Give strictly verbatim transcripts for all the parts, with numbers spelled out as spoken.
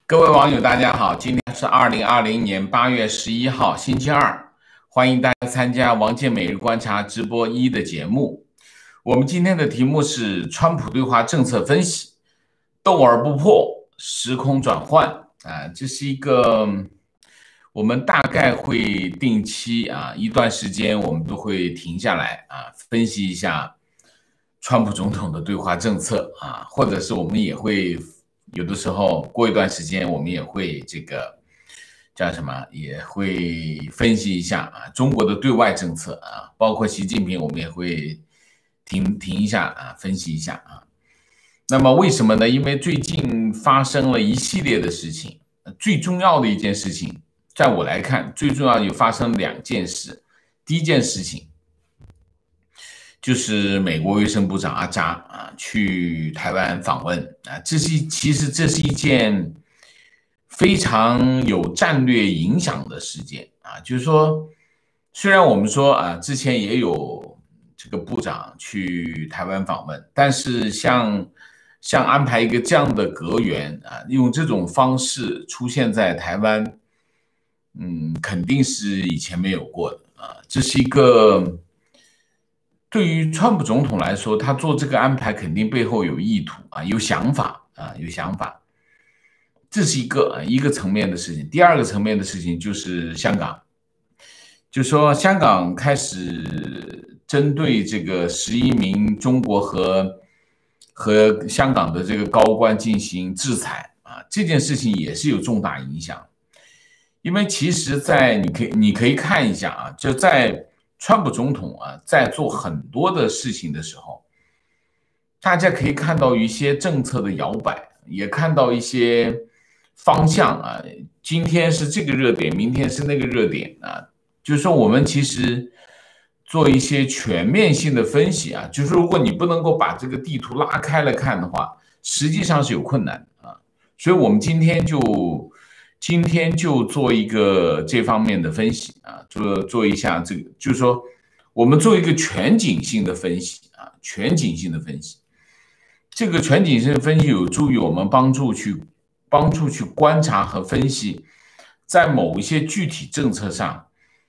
各位网友，大家好，今天是二零二零年八月十一号，星期二，欢迎大家参加王健每日观察直播一的节目。我们今天的题目是川普对华政策分析，斗而不破，时空转换啊，这是一个我们大概会定期啊一段时间，我们都会停下来啊分析一下川普总统的对华政策啊，或者是我们也会。有的时候过一段时间，我们也会这个叫什么，也会分析一下啊中国的对外政策啊，包括习近平，我们也会停停一下啊，分析一下啊。那么为什么呢？因为最近发生了一系列的事情，最重要的一件事情，在我来看，最重要有发生两件事。第一件事情就是美国卫生部长阿扎啊去台湾访问啊，这是其实这是一件非常有战略影响的事件啊。就是说，虽然我们说啊，之前也有这个部长去台湾访问，但是像像安排一个这样的阁员啊，用这种方式出现在台湾，嗯，肯定是以前没有过的啊。这是一个。对于川普总统来说，他做这个安排肯定背后有意图啊，有想法啊，有想法。这是一个一个层面的事情。第二个层面的事情就是香港，就说香港开始针对这个十一名中国和和香港的这个高官进行制裁啊，这件事情也是有重大影响。因为其实在，在你可以你可以看一下啊，就在。川普总统啊，在做很多的事情的时候，大家可以看到一些政策的摇摆，也看到一些方向啊。今天是这个热点，明天是那个热点啊。就是说，我们其实做一些全面性的分析啊，就是如果你不能够把这个地图拉开了看的话，实际上是有困难的啊。所以我们今天就。今天就做一个这方面的分析啊，做做一下这个，就是说我们做一个全景性的分析啊，全景性的分析。这个全景性的分析有助于我们帮助去帮助去观察和分析，在某一些具体政策上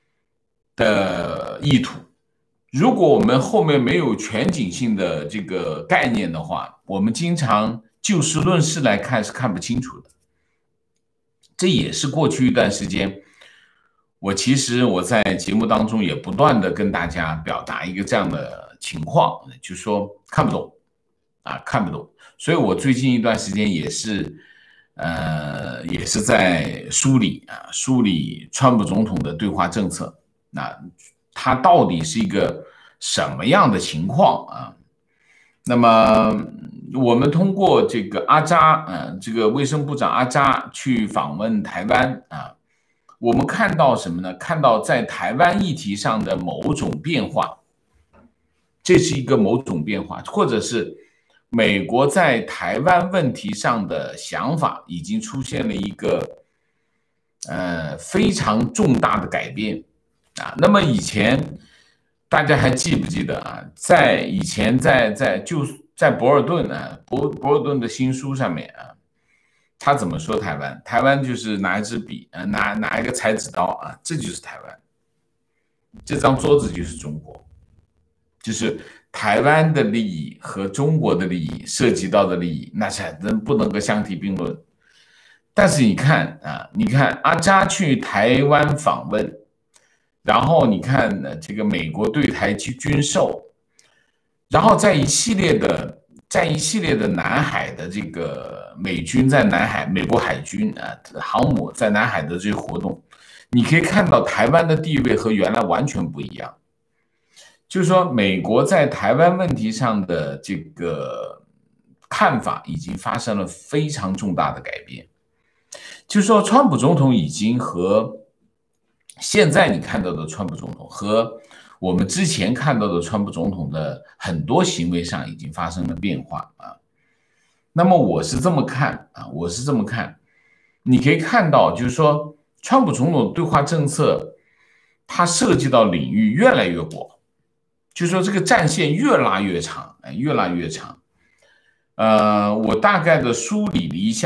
的意图。如果我们后面没有全景性的这个概念的话，我们经常就事论事来看是看不清楚的。这也是过去一段时间，我其实我在节目当中也不断的跟大家表达一个这样的情况，就是说看不懂啊，看不懂。所以我最近一段时间也是，呃，也是在梳理啊，梳理川普总统的对华政策，那他到底是一个什么样的情况啊？那么。我们通过这个阿扎，呃，这个卫生部长阿扎去访问台湾啊，我们看到什么呢？看到在台湾议题上的某种变化，这是一个某种变化，或者是美国在台湾问题上的想法已经出现了一个呃非常重大的改变啊。那么以前大家还记不记得啊？在以前在在就。在博尔顿啊，博博尔顿的新书上面啊，他怎么说台湾？台湾就是拿一支笔啊，拿拿一个裁纸刀啊，这就是台湾。这张桌子就是中国，就是台湾的利益和中国的利益涉及到的利益，那才能不能够相提并论。但是你看啊，你看阿扎去台湾访问，然后你看呢，这个美国对台军售。然后在一系列的，在一系列的南海的这个美军在南海，美国海军啊航母在南海的这些活动，你可以看到台湾的地位和原来完全不一样。就是说，美国在台湾问题上的这个看法已经发生了非常重大的改变。就是说，川普总统已经和现在你看到的川普总统和我们之前看到的川普总统的很多行为上已经发生了变化啊。那么我是这么看啊，我是这么看，你可以看到，就是说，川普总统对华政策，它涉及到领域越来越广，就是说这个战线越拉越长，越拉越长。呃，我大概的梳理了一下啊，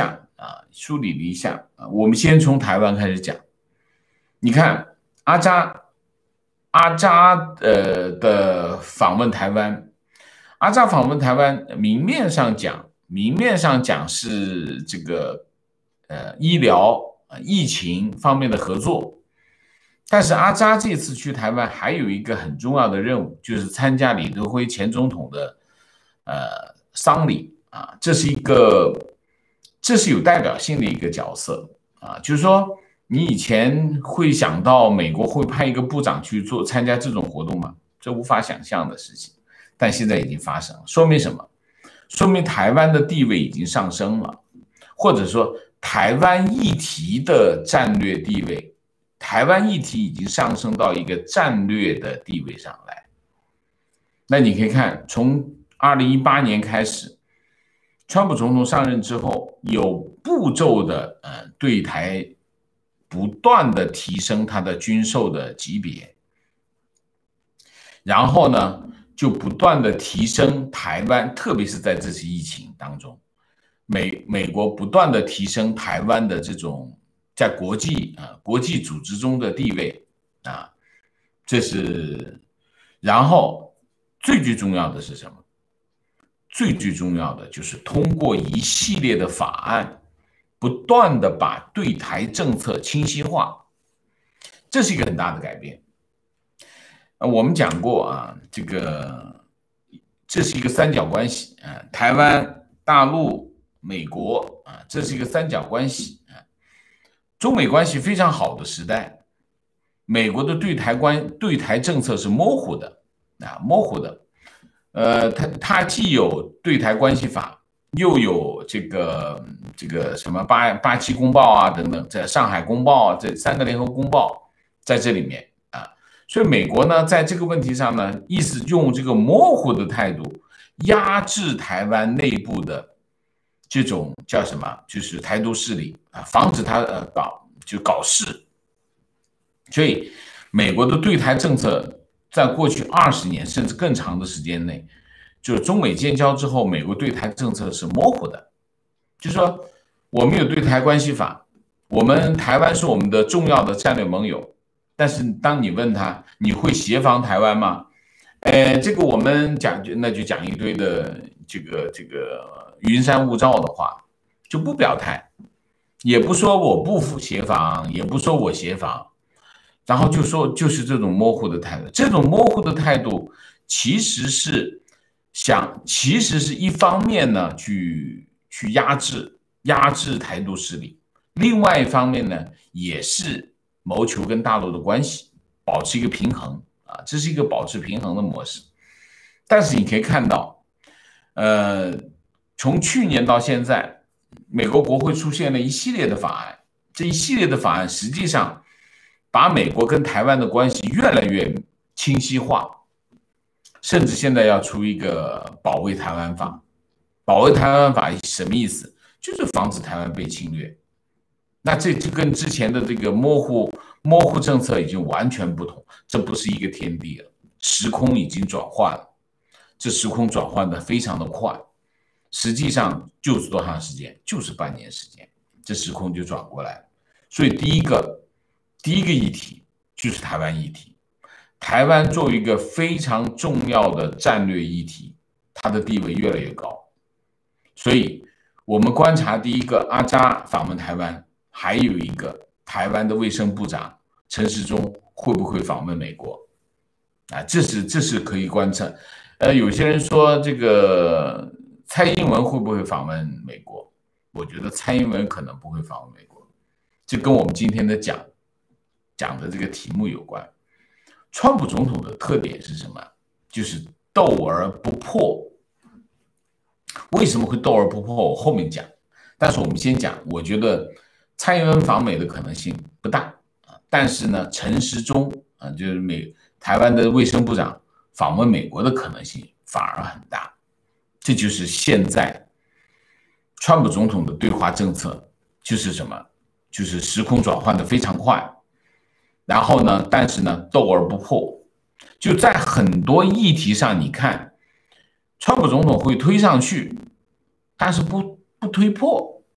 啊，梳理了一下啊。我们先从台湾开始讲。你看阿扎阿扎呃的访问台湾，阿扎访问台湾，明面上讲，明面上讲是这个呃医疗、疫情方面的合作。但是阿扎这次去台湾还有一个很重要的任务，就是参加李登辉前总统的呃丧礼啊，这是一个这是有代表性的一个角色啊，就是说你以前会想到美国会派一个部长去做参加这种活动吗？这无法想象的事情，但现在已经发生了，说明什么？说明台湾的地位已经上升了，或者说台湾议题的战略地位。台湾议题已经上升到一个战略的地位上来。那你可以看，从二零一八年开始，川普总统上任之后，有步骤的呃对台不断的提升他的军售的级别，然后呢，就不断的提升台湾，特别是在这次疫情当中，美美国不断的提升台湾的这种。在国际啊国际组织中的地位啊，这是，然后最最重要的是什么？最最重要的就是通过一系列的法案，不断的把对台政策清晰化，这是一个很大的改变。我们讲过啊，这个这是一个三角关系啊，台湾、大陆、美国啊，这是一个三角关系。中美关系非常好的时代，美国的对台关对台政策是模糊的啊，模糊的。呃，它它既有对台关系法，又有这个这个什么八八七公报啊等等，在上海公报啊这三个联合公报在这里面啊，所以美国呢在这个问题上呢，意思用这个模糊的态度压制台湾内部的。这种叫什么？就是台独势力啊，防止他呃搞就搞事。所以，美国的对台政策在过去二十年甚至更长的时间内，就是中美建交之后，美国对台政策是模糊的。就是说，我们有对台关系法，我们台湾是我们的重要的战略盟友，但是当你问他，你会协防台湾吗？呃，这个我们讲那就讲一堆的这个这个。云山雾罩的话，就不表态，也不说我不协防，也不说我协防，然后就说就是这种模糊的态度。这种模糊的态度其实是想，其实是一方面呢，去去压制压制台独势力，另外一方面呢，也是谋求跟大陆的关系保持一个平衡啊，这是一个保持平衡的模式。但是你可以看到，呃。从去年到现在，美国国会出现了一系列的法案，这一系列的法案实际上把美国跟台湾的关系越来越清晰化，甚至现在要出一个保卫台湾法。保卫台湾法什么意思？就是防止台湾被侵略。那这就跟之前的这个模糊模糊政策已经完全不同，这不是一个天地了，时空已经转换了，这时空转换的非常的快。实际上就是多长时间？就是半年时间，这时空就转过来了。所以第一个，第一个议题就是台湾议题。台湾作为一个非常重要的战略议题，它的地位越来越高。所以我们观察第一个阿扎访问台湾，还有一个台湾的卫生部长陈时中会不会访问美国？啊，这是这是可以观察。呃，有些人说这个。蔡英文会不会访问美国？我觉得蔡英文可能不会访问美国，这跟我们今天的讲讲的这个题目有关。川普总统的特点是什么？就是斗而不破。为什么会斗而不破？我后面讲。但是我们先讲，我觉得蔡英文访美的可能性不大啊，但是呢，陈时中啊，就是美台湾的卫生部长访问美国的可能性反而很大。这就是现在川普总统的对华政策，就是什么？就是时空转换的非常快，然后呢，但是呢，斗而不破。就在很多议题上，你看，川普总统会推上去，但是不不推破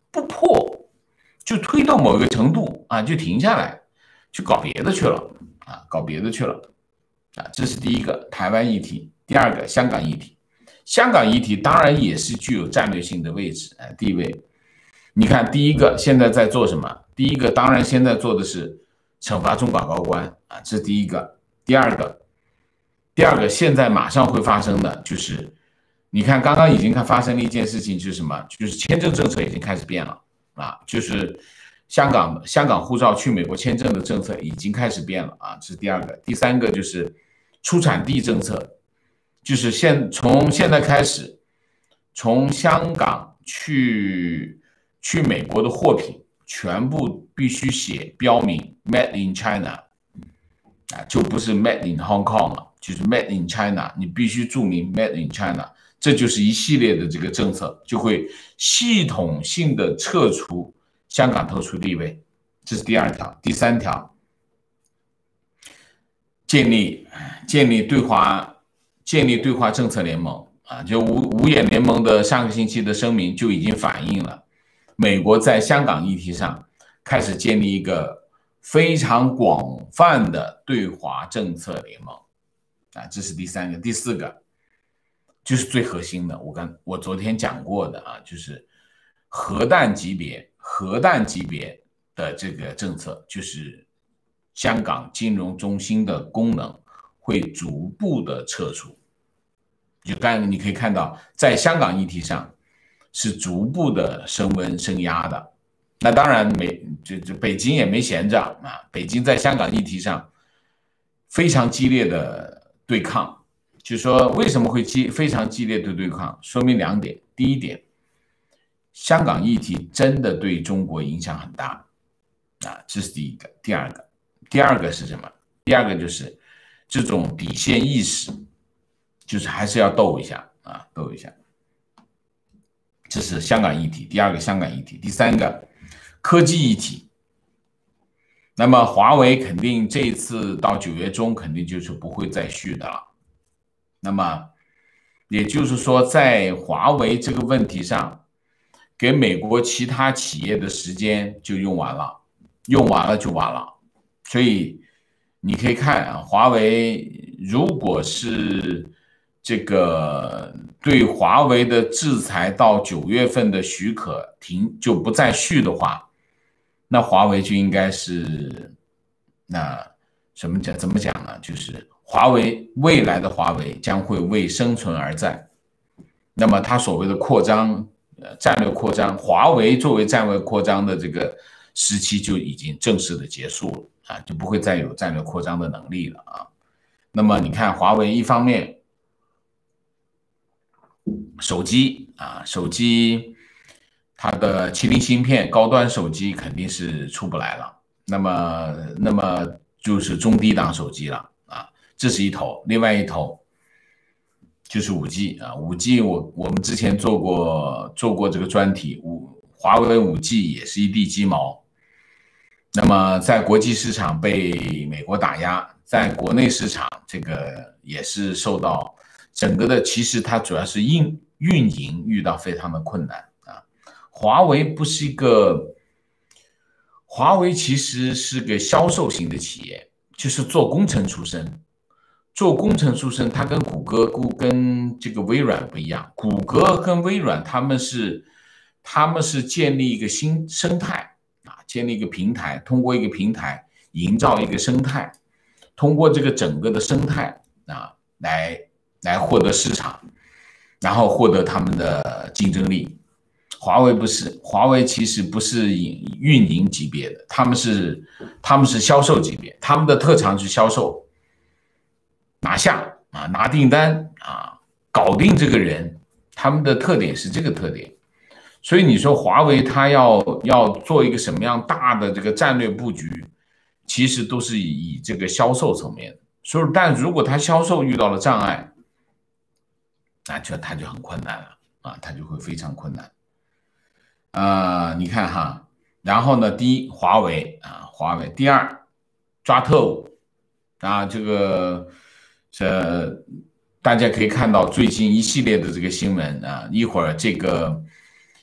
不破，就推到某一个程度啊，就停下来，去搞别的去了啊，搞别的去了啊。这是第一个台湾议题，第二个香港议题。香港议题当然也是具有战略性的位置啊地位。你看，第一个现在在做什么？第一个当然现在做的是惩罚中港高官啊，这是第一个。第二个，第二个现在马上会发生的就是。你看，刚刚已经看发生了一件事情，就是什么？就是签证政策已经开始变了啊！就是香港香港护照去美国签证的政策已经开始变了啊！这是第二个。第三个就是出产地政策，就是现从现在开始，从香港去去美国的货品全部必须写标明 Made in China 啊，就不是 Made in Hong Kong 了，就是 Made in China， 你必须注明 Made in China。这就是一系列的这个政策，就会系统性的撤除香港特殊地位，这是第二条。第三条，建立建立对华建立对华政策联盟啊，就五五眼联盟的上个星期的声明就已经反映了，美国在香港议题上开始建立一个非常广泛的对华政策联盟啊，这是第三个。第四个。就是最核心的，我刚我昨天讲过的啊，就是核弹级别、核弹级别的这个政策，就是香港金融中心的功能会逐步的撤除。就刚才你可以看到，在香港议题上是逐步的升温升压的。那当然没，就就北京也没闲着啊，北京在香港议题上非常激烈的对抗。就是说，为什么会激非常激烈的对抗？说明两点。第一点，香港议题真的对中国影响很大啊，这是第一个。第二个，第二个是什么？第二个就是这种底线意识，就是还是要斗一下啊，斗一下。这是香港议题。第二个，香港议题。第三个，科技议题。那么华为肯定这一次到九月中肯定就是不会再续的了。那么，也就是说，在华为这个问题上，给美国其他企业的时间就用完了，用完了就完了。所以你可以看啊，华为如果是这个对华为的制裁到九月份的许可停就不再续的话，那华为就应该是那什么讲？怎么讲呢？就是。华为未来的华为将会为生存而战，那么它所谓的扩张，呃，战略扩张，华为作为战略扩张的这个时期就已经正式的结束了啊，就不会再有战略扩张的能力了啊。那么你看，华为一方面手机啊，手机它的麒麟芯片高端手机肯定是出不来了，那么那么就是中低档手机了。这是一头，另外一头就是 五 G 啊 ，五 G 我我们之前做过做过这个专题，五华为 五 G 也是一地鸡毛。那么在国际市场被美国打压，在国内市场这个也是受到整个的，其实它主要是运运营遇到非常的困难啊。华为不是一个，华为其实是个销售型的企业，就是做工程出身。做工程出身，它跟谷歌、谷跟这个微软不一样。谷歌跟微软，他们是他们是建立一个新生态啊，建立一个平台，通过一个平台营造一个生态，通过这个整个的生态啊，来来获得市场，然后获得他们的竞争力。华为不是，华为其实不是运营级别的，他们是他们是销售级别，他们的特长是销售。拿下啊，拿订单啊，搞定这个人，他们的特点是这个特点。所以你说华为它要要做一个什么样大的这个战略布局，其实都是以以这个销售层面的。所以，但如果它销售遇到了障碍，那就它就很困难了啊，它就会非常困难。啊、呃，你看哈，然后呢，第一，华为啊，华为；第二，抓特务啊，这个。这大家可以看到最近一系列的这个新闻啊，一会儿这个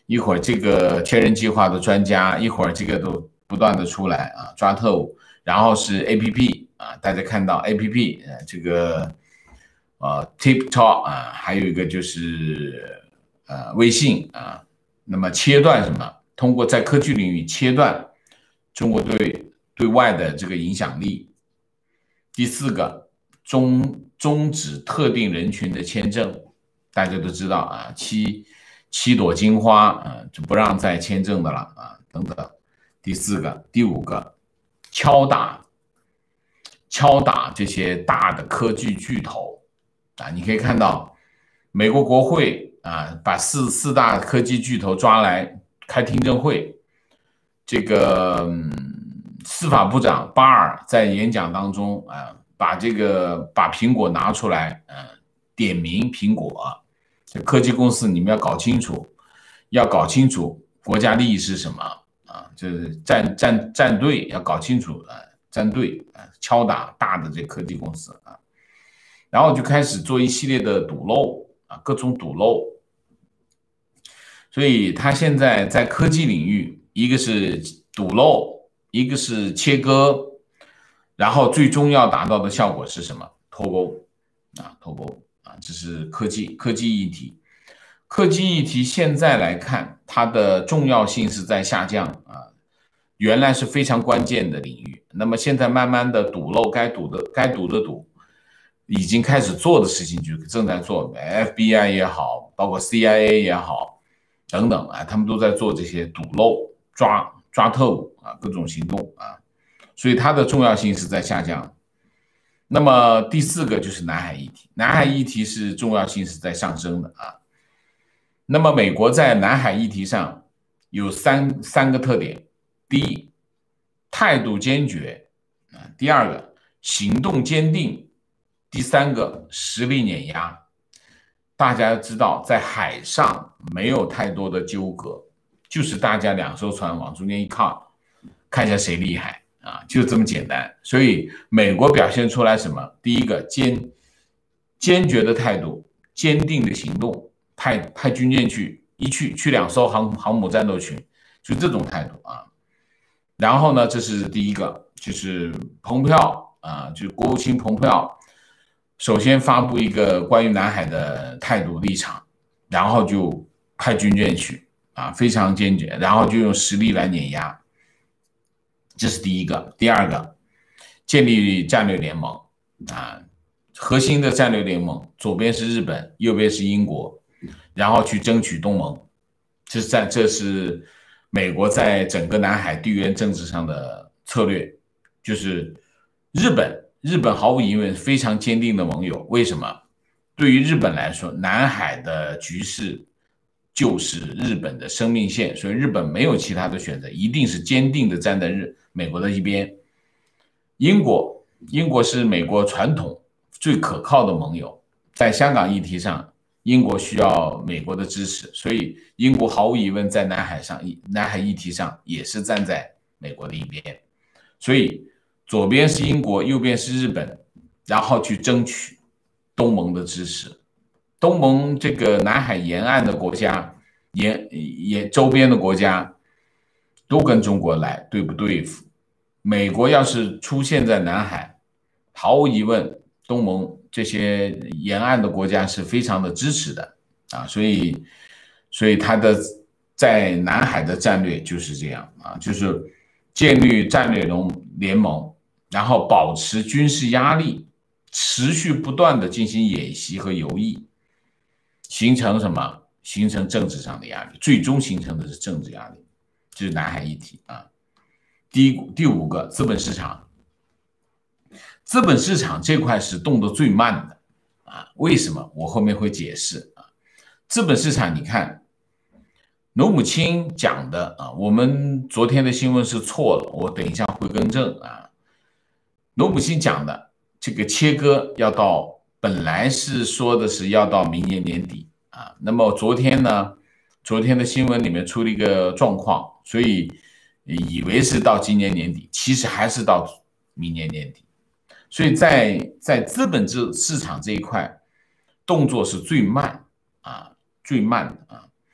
一会儿这个千人计划的专家，一会儿这个都不断的出来啊，抓特务，然后是 A P P 啊，大家看到 A P P 呃这个呃 TikTok 啊，还有一个就是呃微信啊，那么切断什么？通过在科技领域切断中国对对外的这个影响力。第四个，终终止特定人群的签证，大家都知道啊，七七朵金花啊，就不让再签证的了啊，等等。第四个，第五个，敲打敲打这些大的科技巨头啊，你可以看到美国国会啊，把四四大科技巨头抓来开听证会，这个、嗯、司法部长巴尔在演讲当中啊，把这个把苹果拿出来，嗯、呃，点名苹果、啊，这科技公司你们要搞清楚，要搞清楚国家利益是什么啊，就是站站站队要搞清楚啊，站队啊，敲打大的这科技公司啊，然后就开始做一系列的堵漏啊，各种堵漏。所以他现在在科技领域，一个是堵漏，一个是切割，然后最终要达到的效果是什么？脱钩啊，脱钩啊，这是科技科技议题。科技议题现在来看，它的重要性是在下降啊，原来是非常关键的领域，那么现在慢慢的堵漏，该堵的该堵的堵，已经开始做的事情就正在做 ，F B I 也好，包括 C I A 也好。等等啊，他们都在做这些堵漏、抓抓特务啊，各种行动啊，所以它的重要性是在下降。那么第四个就是南海议题，南海议题是重要性是在上升的啊。那么美国在南海议题上有三三个特点：第一，态度坚决啊；第二个，行动坚定；第三个，实力碾压。大家知道，在海上没有太多的纠葛，就是大家两艘船往中间一靠，看一下谁厉害啊，就这么简单。所以美国表现出来什么？第一个坚坚决的态度，坚定的行动，派派军舰去，一去去两艘航航母战斗群，就这种态度啊。然后呢，这是第一个，就是蓬佩奥啊，就国务卿蓬佩奥。首先发布一个关于南海的态度立场，然后就派军舰去啊，非常坚决，然后就用实力来碾压，这是第一个。第二个，建立战略联盟啊，核心的战略联盟，左边是日本，右边是英国，然后去争取东盟，这是在这是美国在整个南海地缘政治上的策略，就是日本。日本毫无疑问非常坚定的盟友，为什么？对于日本来说，南海的局势就是日本的生命线，所以日本没有其他的选择，一定是坚定的站在日美国的一边。英国，英国是美国传统最可靠的盟友，在香港议题上，英国需要美国的支持，所以英国毫无疑问在南海上、南海议题上也是站在美国的一边，所以。左边是英国，右边是日本，然后去争取东盟的支持。东盟这个南海沿岸的国家，沿沿周边的国家都跟中国来对不对付。美国要是出现在南海，毫无疑问，东盟这些沿岸的国家是非常的支持的啊，所以，所以它的在南海的战略就是这样啊，就是建立战略联盟。然后保持军事压力，持续不断的进行演习和游弋，形成什么？形成政治上的压力，最终形成的是政治压力，这是南海议题啊。第一第五个，资本市场，资本市场这块是动得最慢的啊。为什么？我后面会解释啊。资本市场，你看，农母亲讲的啊，我们昨天的新闻是错了，我等一下会更正啊。罗姆辛讲的这个切割要到，本来是说的是要到明年年底啊，那么昨天呢，昨天的新闻里面出了一个状况，所以以为是到今年年底，其实还是到明年年底，所以在在资本制市场这一块，动作是最慢啊，最慢的啊。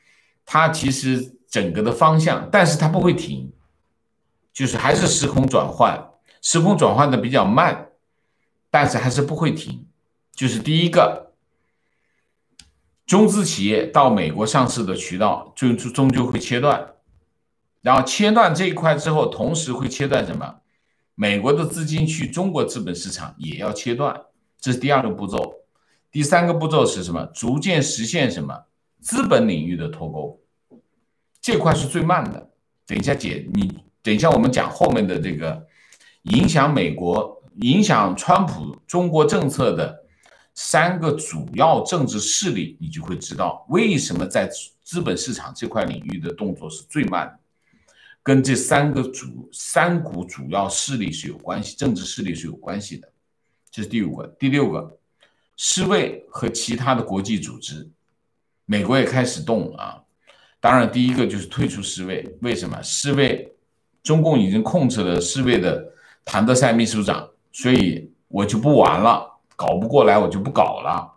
它其实整个的方向，但是它不会停，就是还是时空转换，时空转换的比较慢，但是还是不会停。就是第一个，中资企业到美国上市的渠道终终究会切断，然后切断这一块之后，同时会切断什么？美国的资金去中国资本市场也要切断，这是第二个步骤。第三个步骤是什么？逐渐实现什么？资本领域的脱钩，这块是最慢的。等一下姐，你等一下我们讲后面的这个影响美国、影响川普中国政策的三个主要政治势力，你就会知道为什么在资本市场这块领域的动作是最慢的，跟这三个主三股主要势力是有关系，政治势力是有关系的。这是第五个。第六个，世卫和其他的国际组织，美国也开始动啊。当然，第一个就是退出世卫，为什么？世卫中共已经控制了世卫的谭德赛秘书长，所以我就不玩了，搞不过来我就不搞了。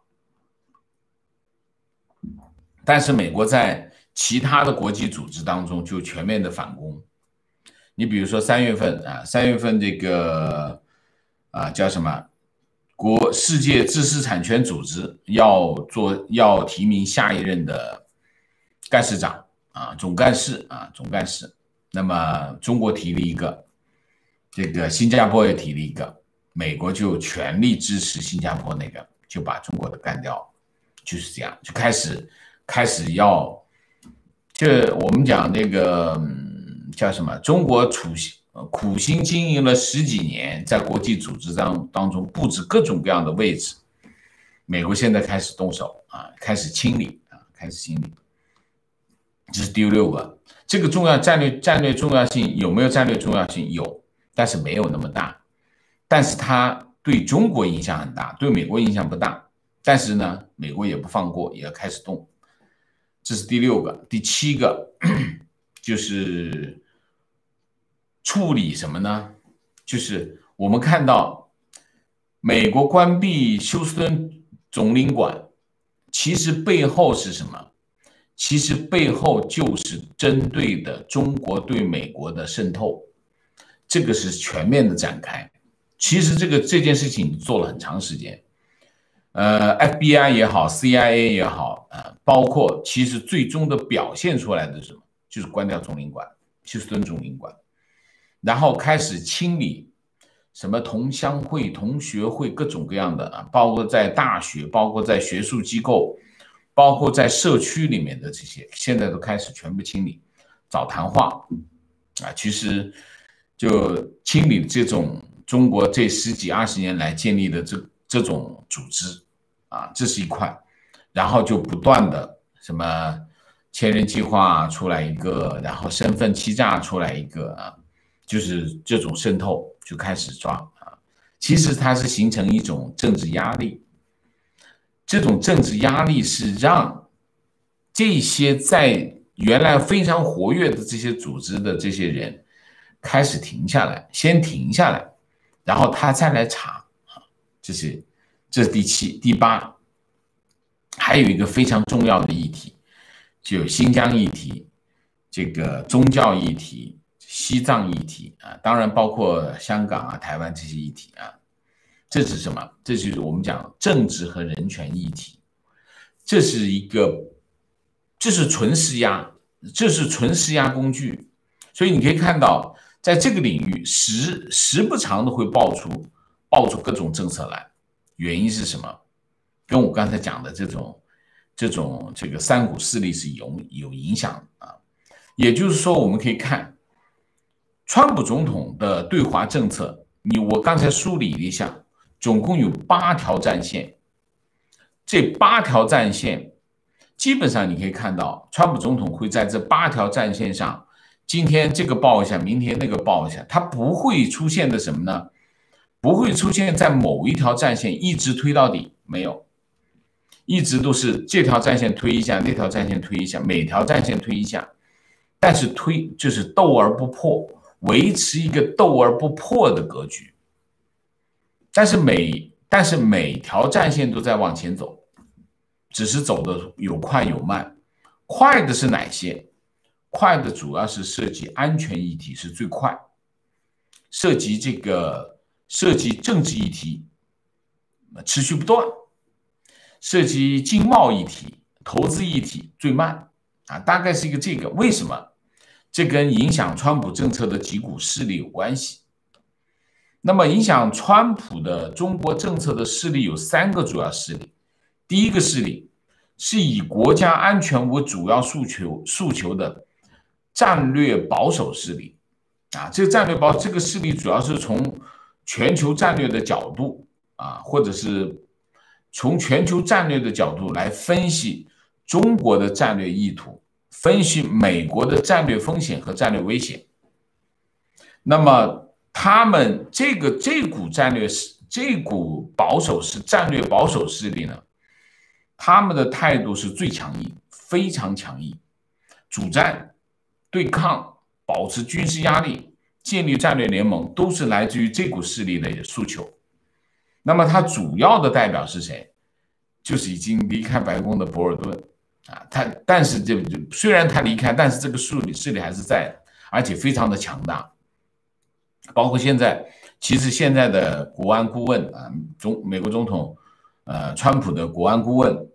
但是美国在其他的国际组织当中就全面的反攻。你比如说三月份啊，三月份这个啊叫什么？国世界知识产权组织要做要提名下一任的干事长啊，总干事啊，总干事。那么中国提了一个，这个新加坡也提了一个，美国就全力支持新加坡那个，就把中国的干掉，就是这样，就开始开始要，就我们讲那个、嗯、叫什么，中国处心苦心经营了十几年，在国际组织当当中布置各种各样的位置，美国现在开始动手啊，开始清理啊，开始清理。这是第六个，这个重要战略战略重要性有没有战略重要性？有，但是没有那么大。但是它对中国影响很大，对美国影响不大。但是呢，美国也不放过，也要开始动。这是第六个。第七个就是处理什么呢？就是我们看到美国关闭休斯敦总领馆，其实背后是什么？其实背后就是针对的中国对美国的渗透，这个是全面的展开。其实这个这件事情做了很长时间，呃 ，F B I 也好 ，C I A 也好，呃，包括其实最终的表现出来的是什么？就是关掉总领馆，休斯敦总领馆，然后开始清理什么同乡会、同学会各种各样的啊，包括在大学，包括在学术机构。包括在社区里面的这些，现在都开始全部清理，找谈话啊，其实就清理这种中国这十几二十年来建立的这这种组织啊，这是一块，然后就不断的什么千人计划出来一个，然后身份欺诈出来一个啊，就是这种渗透就开始抓啊，其实它是形成一种政治压力。这种政治压力是让这些在原来非常活跃的这些组织的这些人开始停下来，先停下来，然后他再来查啊，这是这是第七、第八，还有一个非常重要的议题，就新疆议题、这个宗教议题、西藏议题啊，当然包括香港啊、台湾这些议题啊。这是什么？这就是我们讲政治和人权议题，这是一个，这是纯施压，这是纯施压工具。所以你可以看到，在这个领域时时不常的会爆出爆出各种政策来，原因是什么？跟我刚才讲的这种这种这个三股势力是有有影响的啊。也就是说，我们可以看川普总统的对华政策，你我刚才梳理了一下。总共有八条战线，这八条战线基本上你可以看到，川普总统会在这八条战线上，今天这个报一下，明天那个报一下，它不会出现的什么呢？不会出现在某一条战线一直推到底，没有，一直都是这条战线推一下，那条战线推一下，每条战线推一下，但是推就是斗而不破，维持一个斗而不破的格局。但是每但是每条战线都在往前走，只是走的有快有慢， 快的是哪些？快的主要是涉及安全议题是最快，涉及这个涉及政治议题持续不断，涉及经贸议题、投资议题最慢啊，大概是一个这个。为什么？这跟影响川普政策的几股势力有关系。那么影响川普的中国政策的势力有三个主要势力。第一个势力是以国家安全为主要诉求诉求的战略保守势力啊，这个战略保这个势力主要是从全球战略的角度啊，或者是从全球战略的角度来分析中国的战略意图，分析美国的战略风险和战略危险。那么他们这个这股战略这股保守是战略保守势力呢，他们的态度是最强硬，非常强硬，主战、对抗、保持军事压力、建立战略联盟，都是来自于这股势力的诉求。那么他主要的代表是谁？就是已经离开白宫的博尔顿啊，他但是这虽然他离开，但是这个势力势力还是在，而且非常的强大。包括现在，其实现在的国安顾问啊，中美国总统呃川普的国安顾问，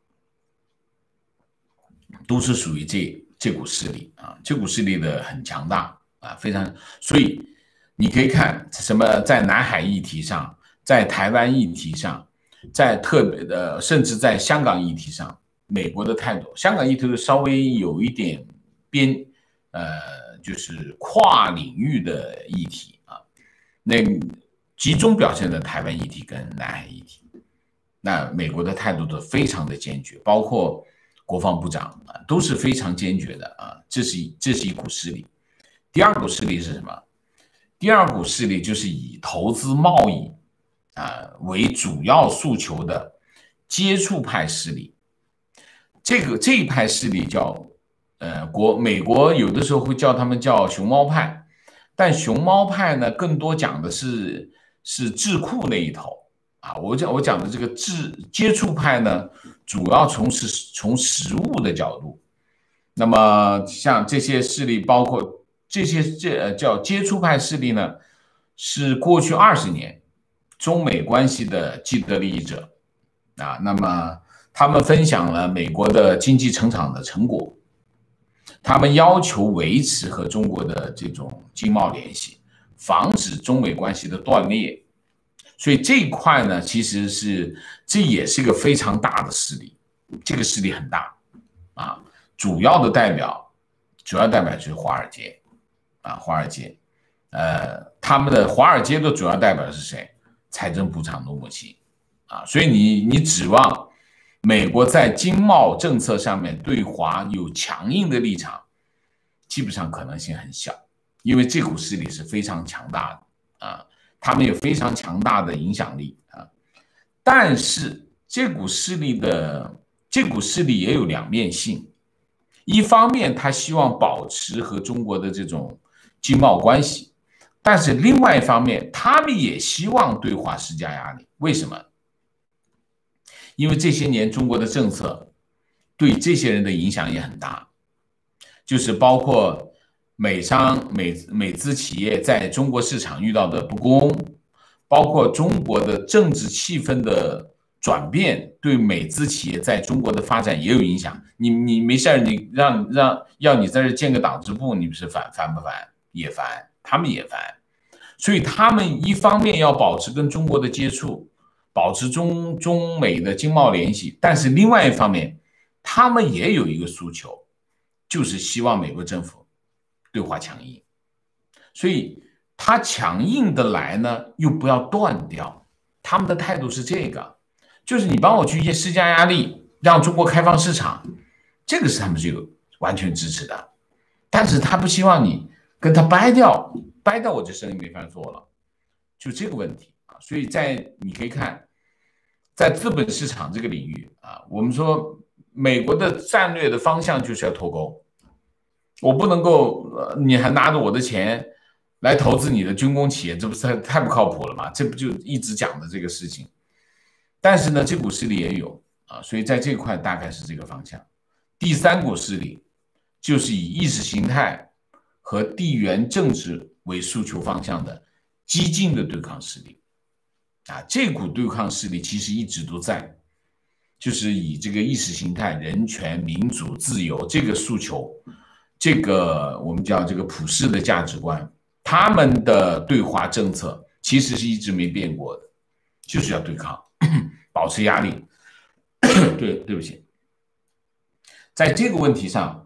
都是属于这这股势力啊，这股势力的很强大啊，非常。所以你可以看什么，在南海议题上，在台湾议题上，在特别的，甚至在香港议题上，美国的态度，香港议题稍微有一点边呃。就是跨领域的议题啊，那集中表现在台湾议题跟南海议题，那美国的态度都非常的坚决，包括国防部长啊都是非常坚决的啊，这是这是一股势力。第二股势力是什么？第二股势力就是以投资贸易啊为主要诉求的接触派势力，这个这一派势力叫。呃，国美国有的时候会叫他们叫熊猫派，但熊猫派呢，更多讲的是是智库那一头啊。我讲我讲的这个智接触派呢，主要从事从实务的角度。那么像这些势力，包括这些这叫接触派势力呢，是过去二十年中美关系的既得利益者啊。那么他们分享了美国的经济成长的成果。他们要求维持和中国的这种经贸联系，防止中美关系的断裂。所以这一块呢，其实是这也是一个非常大的势力，这个势力很大啊。主要的代表，主要代表就是华尔街啊，华尔街，呃，他们的华尔街的主要代表是谁？财政部长努姆齐啊。所以你你指望美国在经贸政策上面对华有强硬的立场，基本上可能性很小，因为这股势力是非常强大的啊，他们有非常强大的影响力啊。但是这股势力的这股势力也有两面性，一方面他希望保持和中国的这种经贸关系，但是另外一方面他们也希望对华施加压力。为什么？因为这些年中国的政策对这些人的影响也很大，就是包括美商美美资企业在中国市场遇到的不公，包括中国的政治气氛的转变，对美资企业在中国的发展也有影响。你你没事你让让要你在这建个党支部，你不是烦烦不烦？也烦，他们也烦。所以他们一方面要保持跟中国的接触，保持中中美的经贸联系，但是另外一方面，他们也有一个诉求，就是希望美国政府对华强硬。所以他强硬的来呢，又不要断掉。他们的态度是这个，就是你帮我去施加压力，让中国开放市场，这个是他们这个完全支持的。但是他不希望你跟他掰掉，掰掉我这生意没法做了，就这个问题。所以在你可以看，在资本市场这个领域啊，我们说美国的战略的方向就是要脱钩，我不能够，呃、你还拿着我的钱来投资你的军工企业，这不是太太不靠谱了吗？这不就一直讲的这个事情。但是呢，这股势力也有啊，所以在这块大概是这个方向。 第三股势力就是以意识形态和地缘政治为诉求方向的激进的对抗势力啊，这股对抗势力其实一直都在，就是以这个意识形态、人权、民主、自由这个诉求，这个我们叫这个普世的价值观，他们的对华政策其实是一直没变过的，就是要对抗，保持压力。对，对不起，在这个问题上，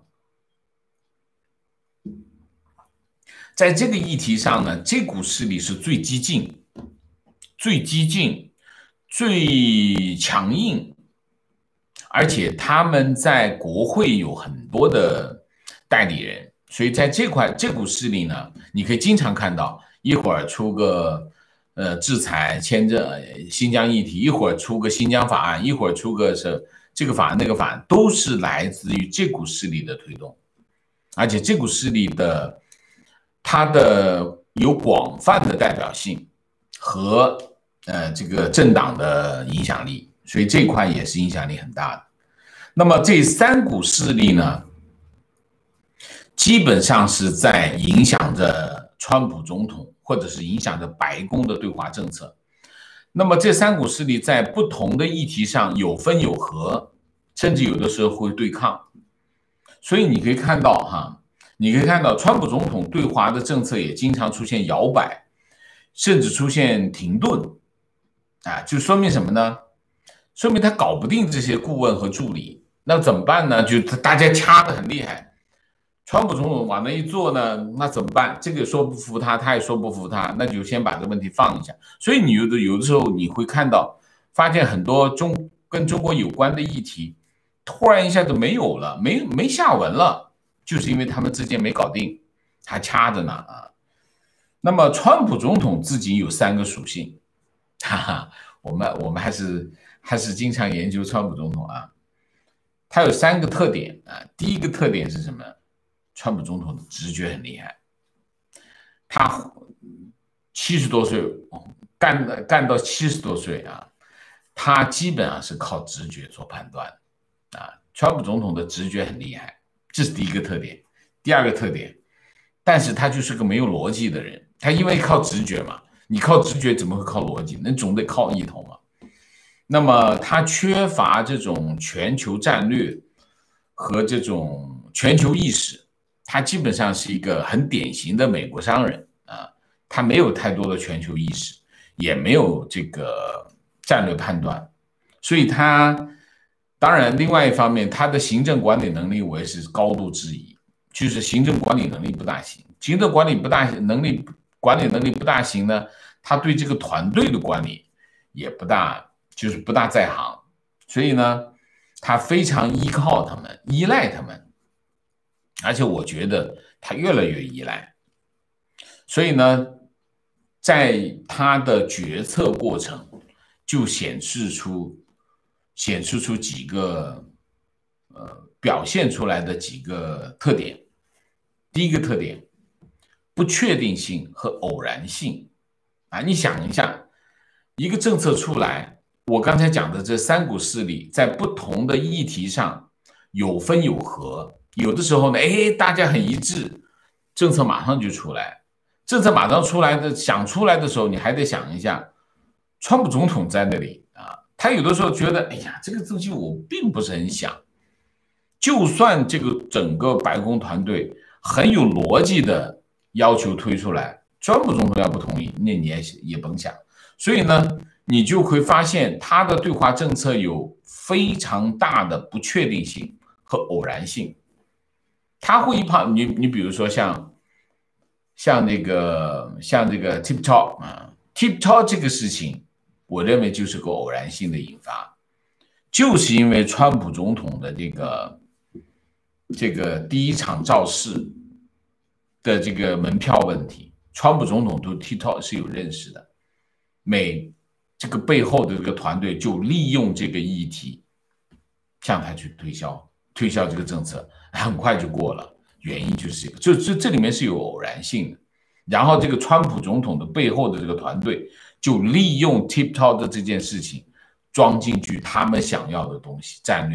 在这个议题上呢，这股势力是最激进、最激进、最强硬，而且他们在国会有很多的代理人，所以在这块这股势力呢，你可以经常看到，一会儿出个呃制裁签证新疆议题，一会儿出个新疆法案，一会儿出个是这个法案那个法案，都是来自于这股势力的推动，而且这股势力的它的有广泛的代表性和呃这个政党的影响力，所以这块也是影响力很大的。那么这三股势力呢，基本上是在影响着川普总统，或者是影响着白宫的对华政策。那么这三股势力在不同的议题上有分有合，甚至有的时候会对抗。所以你可以看到哈，你可以看到川普总统对华的政策也经常出现摇摆，甚至出现停顿，啊，就说明什么呢？说明他搞不定这些顾问和助理，那怎么办呢？就大家掐得很厉害。川普总统往那一坐呢，那怎么办？这个说不服他，他也说不服他，那就先把这个问题放一下。所以你有的有的时候你会看到，发现很多中跟中国有关的议题，突然一下子没有了，没没下文了，就是因为他们之间没搞定，还掐着呢啊。那么川普总统自己有三个属性，哈哈，我们我们还是还是经常研究川普总统啊，他有三个特点啊。第一个特点是什么？川普总统的直觉很厉害，他七十多岁干干到七十多岁啊，他基本上是靠直觉做判断啊。川普总统的直觉很厉害，这是第一个特点。第二个特点，但是他就是个没有逻辑的人，他因为靠直觉嘛，你靠直觉怎么会靠逻辑？那总得靠一头嘛。那么他缺乏这种全球战略和这种全球意识。他基本上是一个很典型的美国商人啊，他没有太多的全球意识，也没有这个战略判断，所以他当然另外一方面，他的行政管理能力我也是高度质疑，就是行政管理能力不大行，行政管理不大能力管理能力不大行呢，他对这个团队的管理也不大，就是不大在行，所以呢，他非常依靠他们，依赖他们。而且我觉得他越来越依赖，所以呢，在他的决策过程就显示出显示出几个呃表现出来的几个特点。第一个特点，不确定性和偶然性啊，你想一下，一个政策出来，我刚才讲的这三股势力在不同的议题上有分有合。有的时候呢，哎，大家很一致，政策马上就出来。政策马上出来的，想出来的时候，你还得想一下，川普总统在那里啊，他有的时候觉得，哎呀，这个东西我并不是很想。就算这个整个白宫团队很有逻辑的要求推出来，川普总统要不同意，那你也也甭想。所以呢，你就会发现他的对华政策有非常大的不确定性和偶然性。他会一旁，你你比如说像像那个像这个 TikTok 啊 ，TikTok 这个事情，我认为就是个偶然性的引发，就是因为川普总统的这个这个第一场造势的这个门票问题，川普总统对 TikTok 是有认识的，美这个背后的这个团队就利用这个议题向他去推销推销这个政策。很快就过了，原因就是这个，就这这里面是有偶然性的。然后这个川普总统的背后的这个团队就利用 TikTok 的这件事情装进去他们想要的东西，战略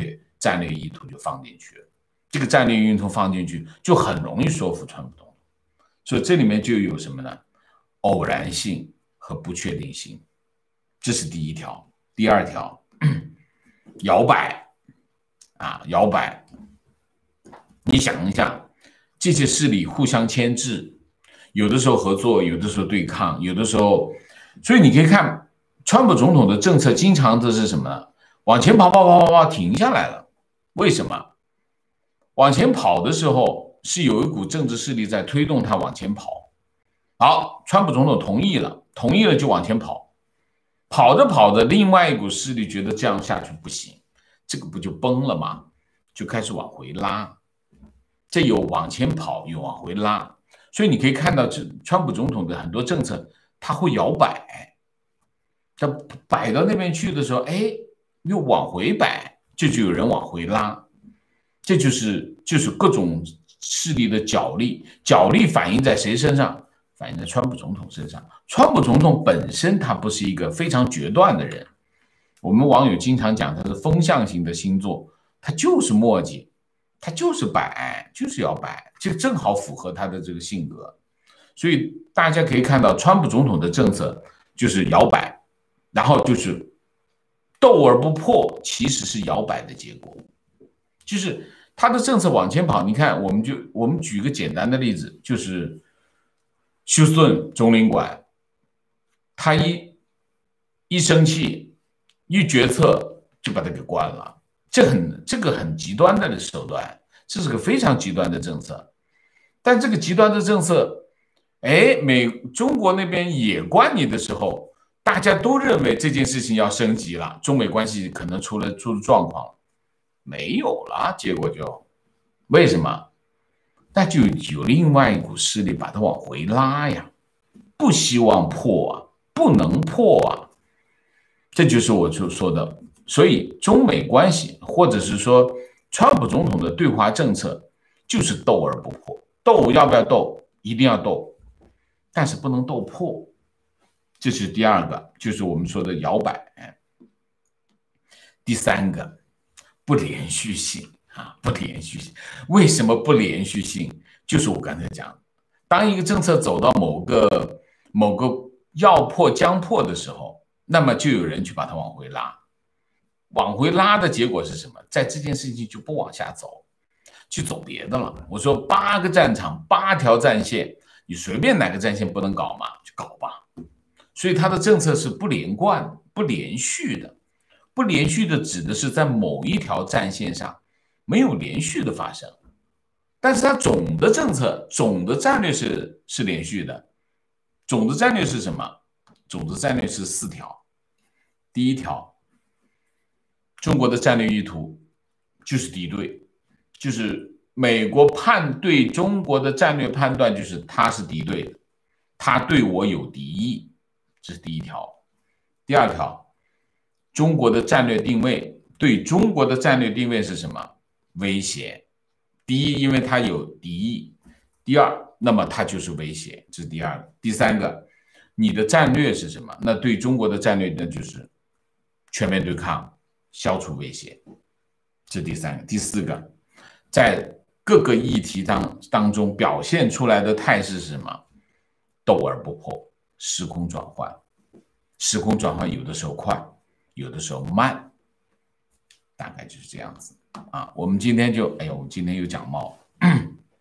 战略意图就放进去了。这个战略意图放进去，就很容易说服川普总统。所以这里面就有什么呢？偶然性和不确定性，这是第一条。第二条，摇摆啊，摇摆。你想一下，这些势力互相牵制，有的时候合作，有的时候对抗，有的时候，所以你可以看，川普总统的政策经常的是什么呢？往前跑跑跑跑跑，停下来了。为什么？往前跑的时候是有一股政治势力在推动他往前跑。好，川普总统同意了，同意了就往前跑，跑着跑着，另外一股势力觉得这样下去不行，这个不就崩了吗？就开始往回拉。这有往前跑，有往回拉，所以你可以看到，这川普总统的很多政策，他会摇摆，他摆到那边去的时候，哎，又往回摆，这就有人往回拉，这就是就是各种势力的角力，角力反映在谁身上？反映在川普总统身上。川普总统本身他不是一个非常决断的人，我们网友经常讲他是风象型的星座，他就是磨叽，他就是摆，就是要摆，就正好符合他的这个性格。所以大家可以看到，川普总统的政策就是摇摆，然后就是斗而不破，其实是摇摆的结果。就是他的政策往前跑，你看，我们就我们举个简单的例子，就是休斯顿总领馆，他一一生气，一决策就把他给关了，这很这个很极端的手段，这是个非常极端的政策。但这个极端的政策，哎，美中国那边也关你的时候，大家都认为这件事情要升级了，中美关系可能出了出了状况了，没有了，结果就为什么？那就有另外一股势力把它往回拉呀，不希望破啊，不能破啊，这就是我就说的。所以中美关系，或者是说川普总统的对华政策，就是斗而不破。斗要不要斗？一定要斗，但是不能斗破。这是第二个，就是我们说的摇摆。第三个，不连续性。啊，不连续性，为什么不连续性？就是我刚才讲，当一个政策走到某个某个要破将破的时候，那么就有人去把它往回拉，往回拉的结果是什么？在这件事情就不往下走，去走别的了。我说八个战场，八条战线，你随便哪个战线不能搞嘛，就搞吧。所以他的政策是不连贯、不连续的，不连续的指的是在某一条战线上。没有连续的发生，但是它总的政策、总的战略是是连续的。总的战略是什么？总的战略是四条。第一条，中国的战略意图就是敌对，就是美国判对中国的战略判断就是他是敌对的，他对我有敌意，这是第一条。第二条，中国的战略定位，对中国的战略定位是什么？威胁。第一，因为它有敌意；第二，那么它就是威胁，这是第二个。第三个，你的战略是什么？那对中国的战略呢，就是全面对抗，消除威胁，这是第三个。第四个，在各个议题当当中表现出来的态势是什么？斗而不破，时空转换。时空转换有的时候快，有的时候慢，大概就是这样子。啊，我们今天就，哎呦，我们今天又讲冒了，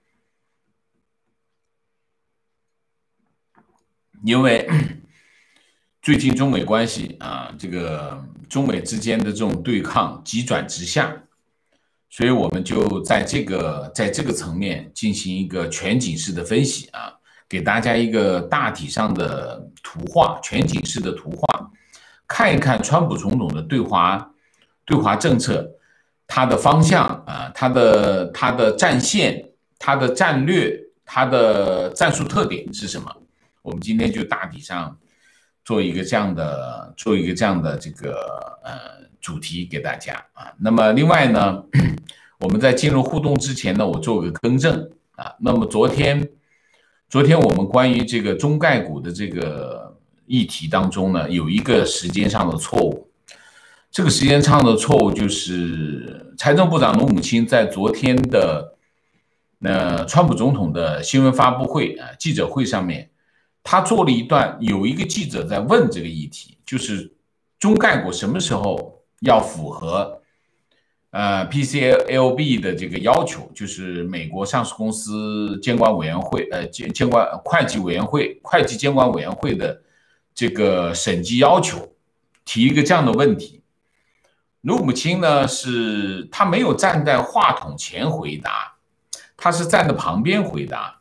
因为最近中美关系啊，这个中美之间的这种对抗急转直下，所以我们就在这个在这个层面进行一个全景式的分析啊，给大家一个大体上的图画，全景式的图画，看一看川普总统的对华对华政策。它的方向啊，它的它的战线，它的战略，它的战术特点是什么？我们今天就大体上做一个这样的做一个这样的这个呃主题给大家啊。那么另外呢，我们在进入互动之前呢，我做个更正啊。那么昨天昨天我们关于这个中概股的这个议题当中呢，有一个时间上的错误。 这个时间上的错误就是财政部长卢姆清在昨天的呃川普总统的新闻发布会啊记者会上面，他做了一段，有一个记者在问这个议题，就是中概股什么时候要符合呃 P C L B 的这个要求，就是美国上市公司监管委员会呃监监管会计委员会会计监管委员会的这个审计要求，提一个这样的问题。卢姆清呢是他没有站在话筒前回答，他是站在旁边回答。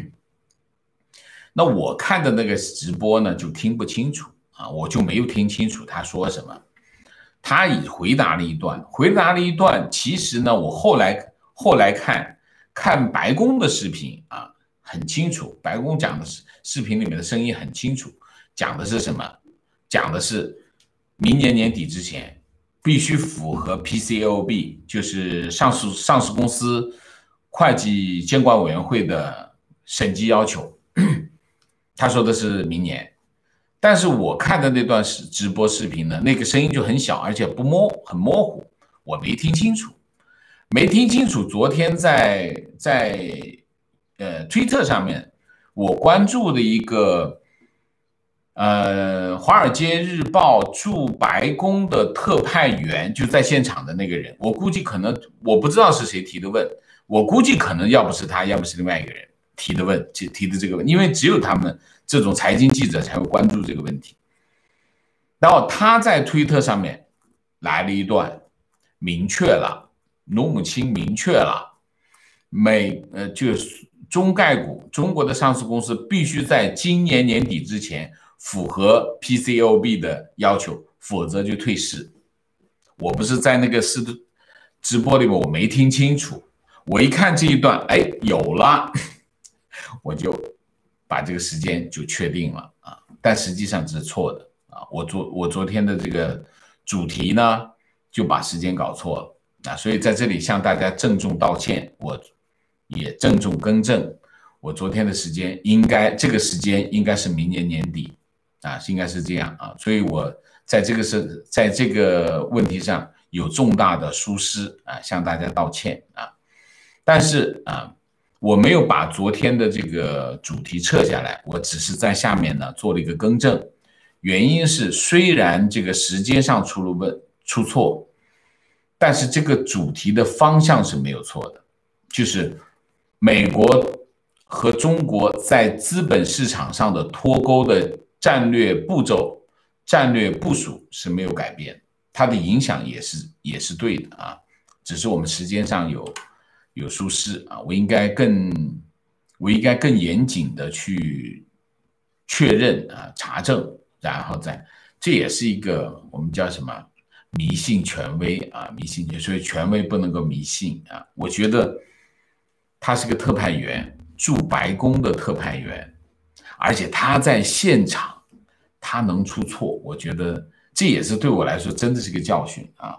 那我看的那个直播呢就听不清楚啊，我就没有听清楚他说什么。他已回答了一段，回答了一段。其实呢，我后来后来看看白宫的视频啊，很清楚。白宫讲的是视频里面的声音很清楚，讲的是什么？讲的是明年年底之前必须符合 P C L B， 就是上市上市公司会计监管委员会的审计要求。他说的是明年。但是我看的那段直播视频呢，那个声音就很小，而且不模很模糊，我没听清楚，没听清楚。昨天在在呃推特上面，我关注的一个呃《华尔街日报》驻白宫的特派员，就在现场的那个人，我估计可能我不知道是谁提的问，我估计可能要不是他，要不是另外一个人提的问，提的这个问，因为只有他们这种财经记者才会关注这个问题。然后他在推特上面来了一段，明确了，卢姆清明确了，美呃就是中概股中国的上市公司必须在今年年底之前符合 P C L B 的要求，否则就退市。我不是在那个视直播里面我没听清楚，我一看这一段，哎，有了，我就把这个时间就确定了啊，但实际上这是错的啊。我昨我昨天的这个主题呢，就把时间搞错了啊，所以在这里向大家郑重道歉，我也郑重更正，我昨天的时间应该这个时间应该是明年年底啊，应该是这样啊，所以我在这个是在这个问题上有重大的疏失啊，向大家道歉啊，但是啊。我没有把昨天的这个主题撤下来，我只是在下面呢做了一个更正。原因是虽然这个时间上出了问出错，但是这个主题的方向是没有错的，就是美国和中国在资本市场上的脱钩的战略步骤、战略部署是没有改变，它的影响也是也是对的啊，只是我们时间上有。有疏失啊，我应该更，我应该更严谨的去确认啊、查证，然后再，这也是一个我们叫什么迷信权威啊，迷信，所以权威不能够迷信啊。我觉得他是个特派员，驻白宫的特派员，而且他在现场，他能出错，我觉得这也是对我来说真的是个教训啊。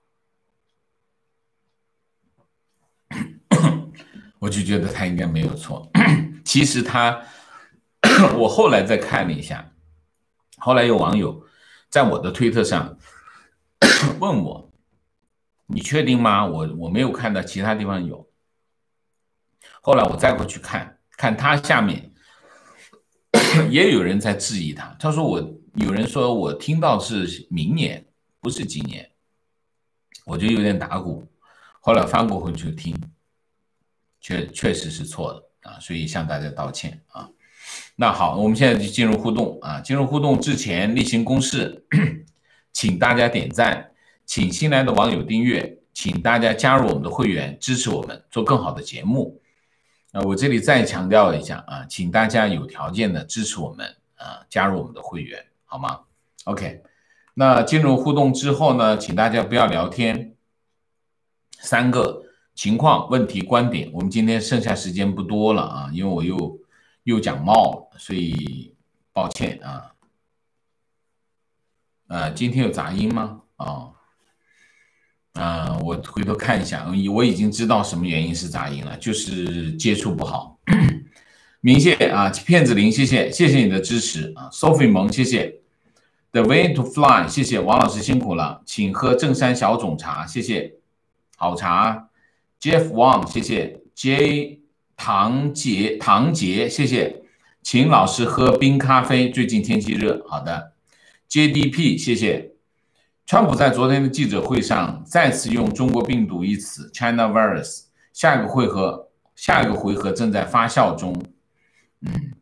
我就觉得他应该没有错。其实他，我后来再看了一下，后来有网友在我的推特上问我：“你确定吗？”我我没有看到其他地方有。后来我再回去看看他下面也有人在质疑他，他说我有人说我听到是明年，不是今年，我就有点打鼓。后来翻过回去听。确确实是错的啊，所以向大家道歉啊。那好，我们现在就进入互动啊。进入互动之前，例行公事，请大家点赞，请新来的网友订阅，请大家加入我们的会员，支持我们做更好的节目。啊，我这里再强调一下啊，请大家有条件的支持我们啊，加入我们的会员，好吗 ？OK， 那进入互动之后呢，请大家不要聊天，三个。情况、问题、观点，我们今天剩下时间不多了啊，因为我又又讲冒了，所以抱歉啊。呃，今天有杂音吗？啊、哦，啊、呃，我回头看一下，我已经知道什么原因是杂音了，就是接触不好。明谢啊，骗子林，谢谢，谢谢你的支持啊。Sophie 萌，谢谢。 The way to fly， 谢谢王老师辛苦了，请喝正山小种茶，谢谢，好茶。Jeff Wang， 谢谢。J 唐杰唐杰，谢谢，请老师喝冰咖啡，最近天气热，好的。J D P， 谢谢。川普在昨天的记者会上再次用中国病毒一词 China virus， 下一个回合下一个回合正在发酵中。嗯，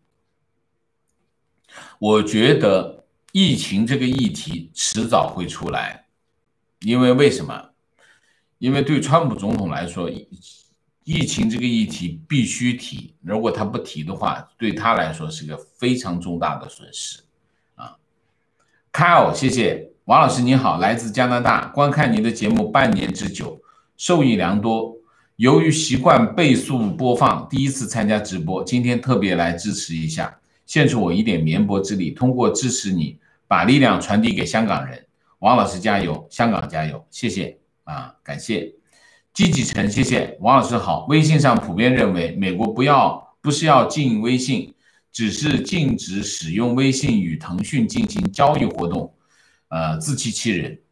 我觉得疫情这个议题迟早会出来，因为为什么？因为对川普总统来说，疫情这个议题必须提，如果他不提的话，对他来说是个非常重大的损失啊。Kyle， 谢谢。王老师你好，来自加拿大，观看您的节目半年之久，受益良多。由于习惯倍速播放，第一次参加直播，今天特别来支持一下，献出我一点绵薄之力，通过支持你，把力量传递给香港人。王老师加油，香港加油，谢谢啊，感谢。季季晨，谢谢。王老师好，微信上普遍认为，美国不要不是要禁微信，只是禁止使用微信与腾讯进行交易活动，呃，自欺欺人，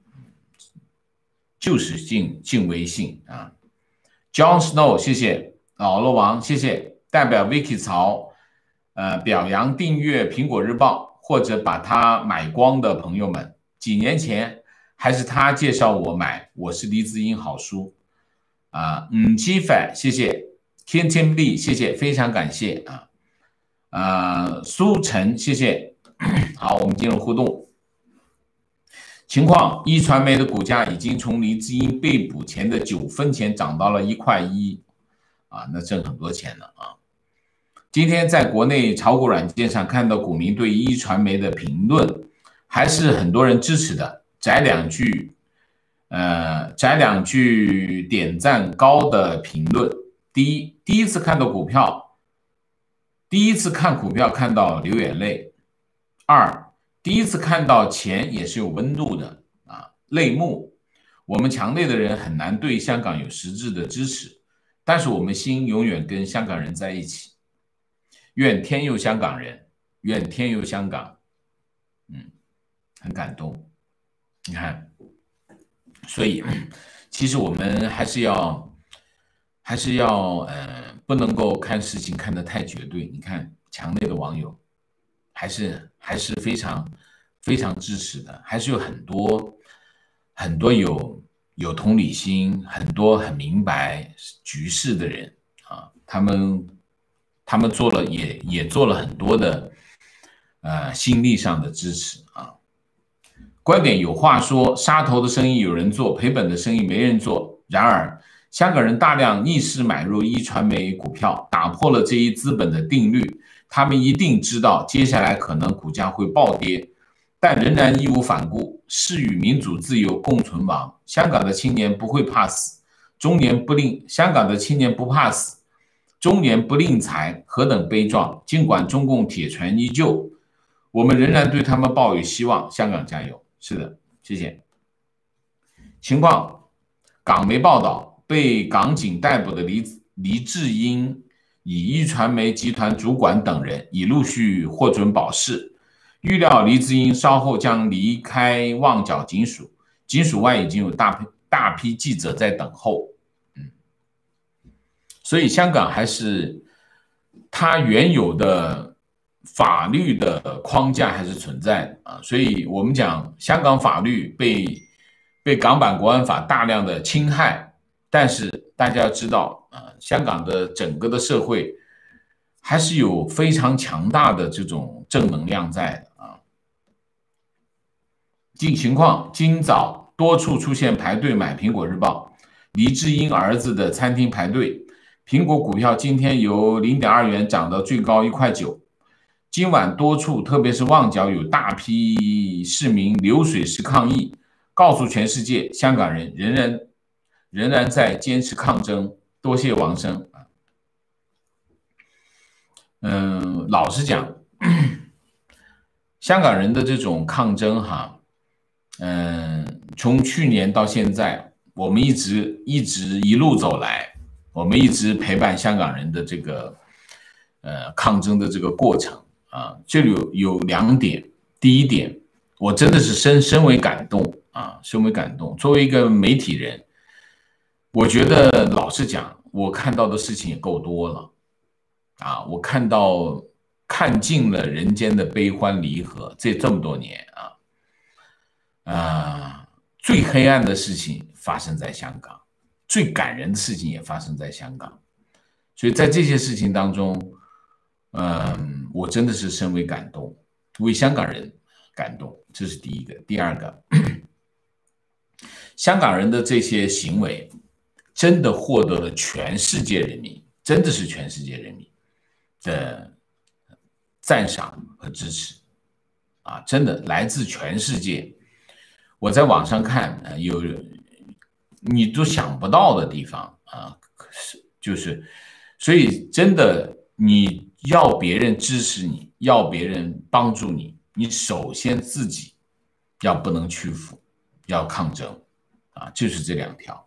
就是禁禁微信啊。John Snow， 谢谢。老罗王，谢谢。代表 Vicky 曹，呃，表扬订阅苹果日报或者把它买光的朋友们，几年前还是他介绍我买，我是黎智英好书啊。嗯，七粉，谢谢。天天力，谢谢，非常感谢啊。啊，苏晨，谢谢。好，我们进入互动。情况，一传媒的股价已经从黎智英被捕前的九分钱涨到了一块一，啊，那挣很多钱了啊！今天在国内炒股软件上看到股民对一传媒的评论，还是很多人支持的，摘两句，呃，摘两句点赞高的评论。第一，第一次看到股票，第一次看股票看到流眼泪。二，第一次看到钱也是有温度的啊，泪目。我们墙内的人很难对香港有实质的支持，但是我们心永远跟香港人在一起。愿天佑香港人，愿天佑香港。嗯，很感动。你看，所以其实我们还是要，还是要呃，不能够看事情看得太绝对。你看墙内的网友。还是还是非常非常支持的，还是有很多很多有有同理心，很多很明白局势的人啊，他们他们做了也也做了很多的呃心力上的支持啊。观点有话说，杀头的生意有人做，赔本的生意没人做。然而，香港人大量逆势买入一传媒股票，打破了这一资本的定律。他们一定知道接下来可能股价会暴跌，但仍然义无反顾，誓与民主自由共存亡。香港的青年不会怕死，中年不吝，香港的青年不怕死，中年不吝财，何等悲壮！尽管中共铁拳依旧，我们仍然对他们抱有希望。香港加油！是的，谢谢。情况，港媒报道，被港警逮捕的黎黎智英。以一传媒集团主管等人已陆续获准保释，预料黎智英稍后将离开旺角警署，警署外已经有大批大批记者在等候。嗯，所以香港还是它原有的法律的框架还是存在的啊，所以我们讲香港法律被被港版国安法大量的侵害，但是大家要知道。啊，香港的整个的社会还是有非常强大的这种正能量在的啊。近情况，今早多处出现排队买苹果日报，黎智英儿子的餐厅排队，苹果股票今天由 零点二元涨到最高一块九。今晚多处，特别是旺角，有大批市民流水式抗议，告诉全世界，香港人仍然仍然在坚持抗争。多谢王生啊，嗯，老实讲，香港人的这种抗争哈，嗯，从去年到现在，我们一直一直一路走来，我们一直陪伴香港人的这个呃抗争的这个过程啊，这里有有两点，第一点， 我真的是深深为感动啊，深为感动。作为一个媒体人，我觉得老实讲，我看到的事情也够多了啊，我看到看尽了人间的悲欢离合，这这么多年啊啊，最黑暗的事情发生在香港，最感人的事情也发生在香港，所以在这些事情当中，嗯，我真的是深为感动，为香港人感动，这是第一个。第二个，香港人的这些行为真的获得了全世界人民，真的是全世界人民的赞赏和支持啊！真的来自全世界。我在网上看，呃、有你都想不到的地方啊，就是，所以真的你要别人支持你，要别人帮助你，你首先自己要不能屈服，要抗争啊，就是这两条。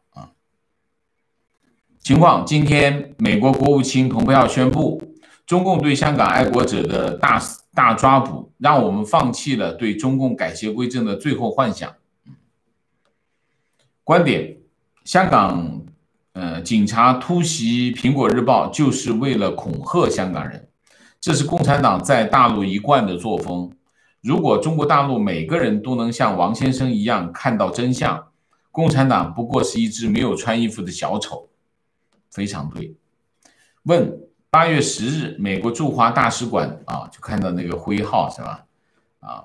情况，今天美国国务卿蓬佩奥宣布，中共对香港爱国者的大大抓捕，让我们放弃了对中共改邪归正的最后幻想。观点：香港呃警察突袭苹果日报就是为了恐吓香港人，这是共产党在大陆一贯的作风。如果中国大陆每个人都能像王先生一样看到真相，共产党不过是一只没有穿衣服的小丑。非常对。问：八月十日，美国驻华大使馆啊，就看到那个徽号是吧？啊，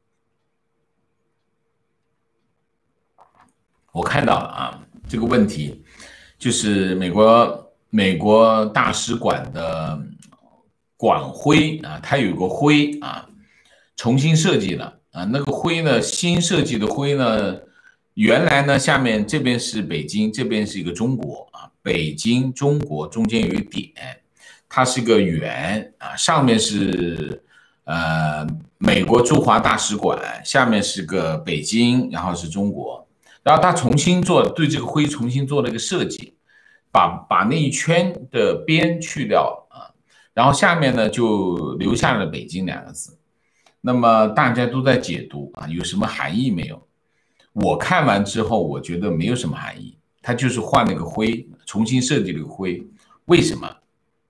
我看到了啊，这个问题就是美国美国大使馆的馆徽啊，它有个徽啊，重新设计了啊，那个徽呢，新设计的徽呢，原来呢下面这边是北京，这边是一个中国啊。北京、中国中间有一点，它是个圆啊，上面是呃美国驻华大使馆，下面是个北京，然后是中国，然后他重新做对这个徽重新做了一个设计，把把那一圈的边去掉啊，然后下面呢就留下了北京两个字。那么大家都在解读啊，有什么含义没有？我看完之后，我觉得没有什么含义。他就是换了个徽，重新设计了个徽，为什么？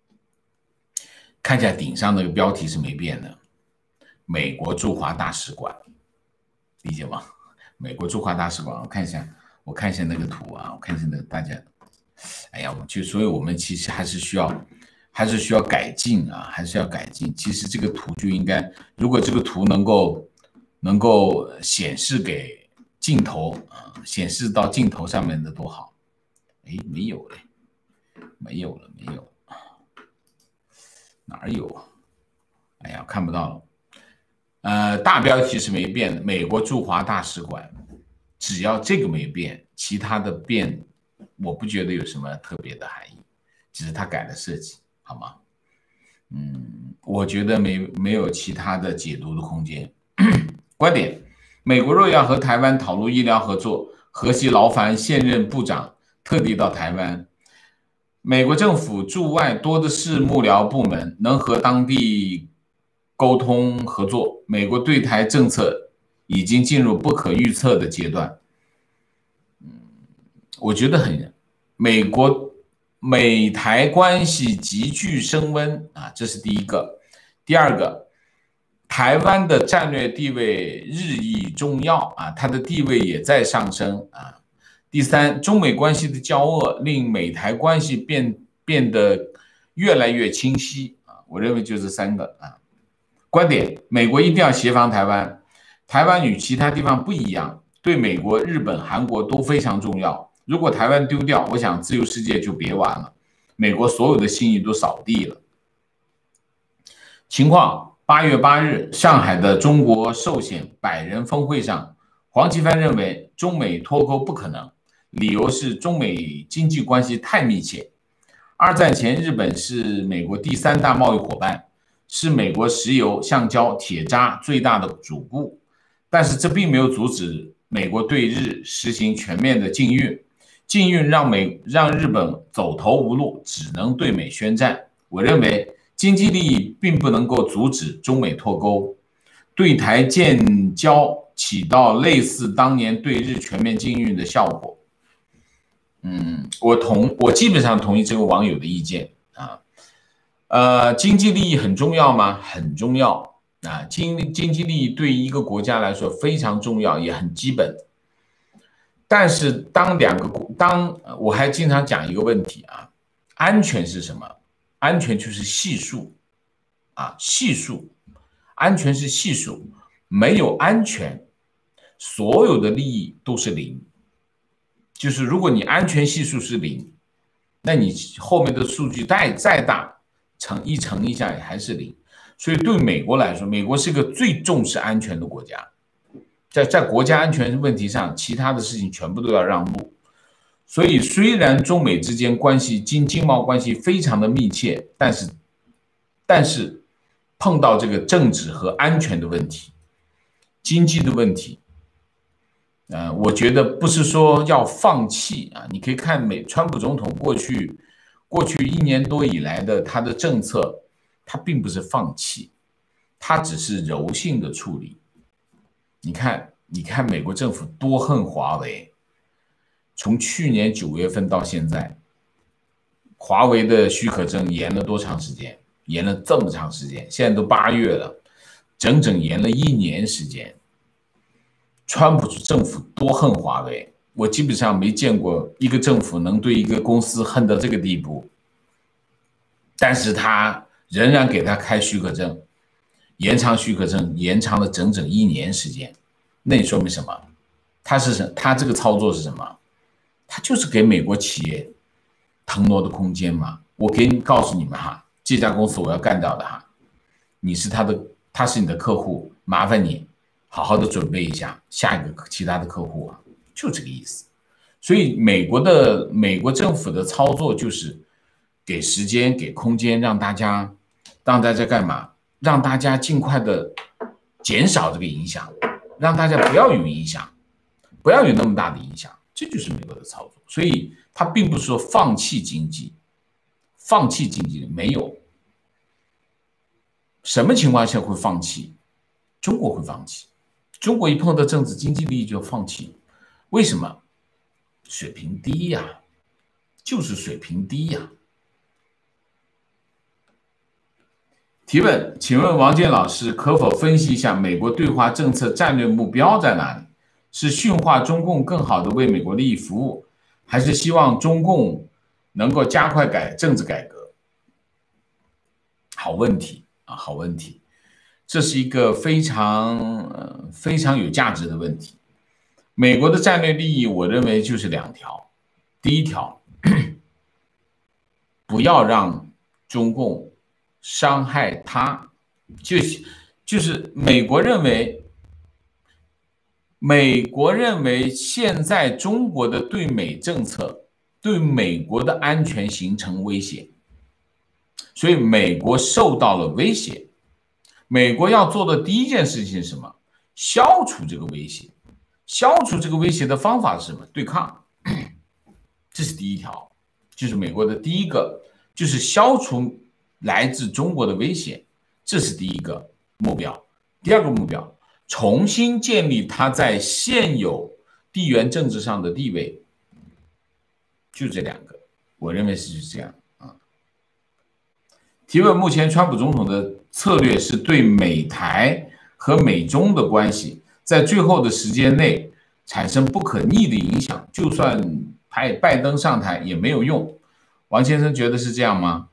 看起来顶上那个标题是没变的，美国驻华大使馆，理解吗？美国驻华大使馆，我看一下，我看一下那个图啊，我看一下那个大家，哎呀，就所以我们其实还是需要，还是需要改进啊，还是要改进。其实这个图就应该，如果这个图能够能够显示给镜头啊，显示到镜头上面的多好。哎，没有嘞，没有了，没有，哪儿有啊？哎呀，看不到了。呃，大标题是没变的，美国驻华大使馆，只要这个没变，其他的变，我不觉得有什么特别的含义，只是他改了设计，好吗？嗯，我觉得没没有其他的解读的空间。观点：美国若要和台湾讨论医疗合作，荷西劳烦现任部长特地到台湾，美国政府驻外多的是幕僚部门，能和当地沟通合作。美国对台政策已经进入不可预测的阶段。嗯，我觉得很，美国美台关系急剧升温啊，这是第一个。第二个，台湾的战略地位日益重要啊，它的地位也在上升啊。第三，中美关系的交恶令美台关系变变得越来越清晰啊。我认为就这三个啊。观点：美国一定要协防台湾，台湾与其他地方不一样，对美国、日本、韩国都非常重要。如果台湾丢掉，我想自由世界就别玩了，美国所有的心意都扫地了。情况：八月八日，上海的中国寿险百人峰会上，黄奇帆认为中美脱钩不可能。理由是中美经济关系太密切。二战前，日本是美国第三大贸易伙伴，是美国石油、橡胶、铁渣最大的主顾。但是这并没有阻止美国对日实行全面的禁运，禁运让美让日本走投无路，只能对美宣战。我认为经济利益并不能够阻止中美脱钩， 对台建交起到类似当年对日全面禁运的效果。嗯，我同我基本上同意这个网友的意见啊。呃，经济利益很重要吗？很重要啊，经经济利益对一个国家来说非常重要，也很基本。但是当两个国，当我还经常讲一个问题啊，安全是什么？安全就是系数啊，系数，安全是系数，没有安全，所有的利益都是零。就是如果你安全系数是零，那你后面的数据再再大，乘一乘一下也还是零。所以对美国来说，美国是个最重视安全的国家，在在国家安全问题上，其他的事情全部都要让路。所以虽然中美之间关系经经贸关系非常的密切，但是但是碰到这个政治和安全的问题、经济的问题。呃，我觉得不是说要放弃啊，你可以看美川普总统过去过去一年多以来的他的政策，他并不是放弃，他只是柔性的处理。你看，你看美国政府多恨华为，从去年九月份到现在，华为的许可证延了多长时间？延了这么长时间，现在都八月了，整整延了一年时间。川普政府多恨华为，我基本上没见过一个政府能对一个公司恨到这个地步，但是他仍然给他开许可证，延长许可证，延长了整整一年时间。那你说明什么？他是什？他这个操作是什么？他就是给美国企业腾挪的空间嘛。我给你告诉你们哈，这家公司我要干掉的哈，你是他的，他是你的客户，麻烦你好好的准备一下下一个其他的客户啊，就这个意思。所以美国的美国政府的操作就是给时间给空间，让大家让大家干嘛？让大家尽快的减少这个影响，让大家不要有影响，不要有那么大的影响，这就是美国的操作。所以他并不是说放弃经济，放弃经济没有。什么情况下会放弃？中国会放弃。中国一碰到政治经济利益就放弃，为什么？水平低呀、啊，就是水平低呀、啊。提问，请问王健老师可否分析一下美国对华政策战略目标在哪里？是驯化中共，更好的为美国利益服务，还是希望中共能够加快改政治改革？好问题啊，好问题。这是一个非常、呃、非常有价值的问题。美国的战略利益，我认为就是两条。第一条，不要让中共伤害他，就是就是美国认为，美国认为现在中国的对美政策对美国的安全形成威胁，所以美国受到了威胁。美国要做的第一件事情是什么？消除这个威胁。消除这个威胁的方法是什么？对抗。这是第一条，就是美国的第一个，就是消除来自中国的威胁，这是第一个目标。第二个目标，重新建立它在现有地缘政治上的地位。就这两个，我认为是这样啊。提问：目前川普总统的策略是对美台和美中的关系在最后的时间内产生不可逆的影响，就算拜拜登上台也没有用。王先生觉得是这样吗？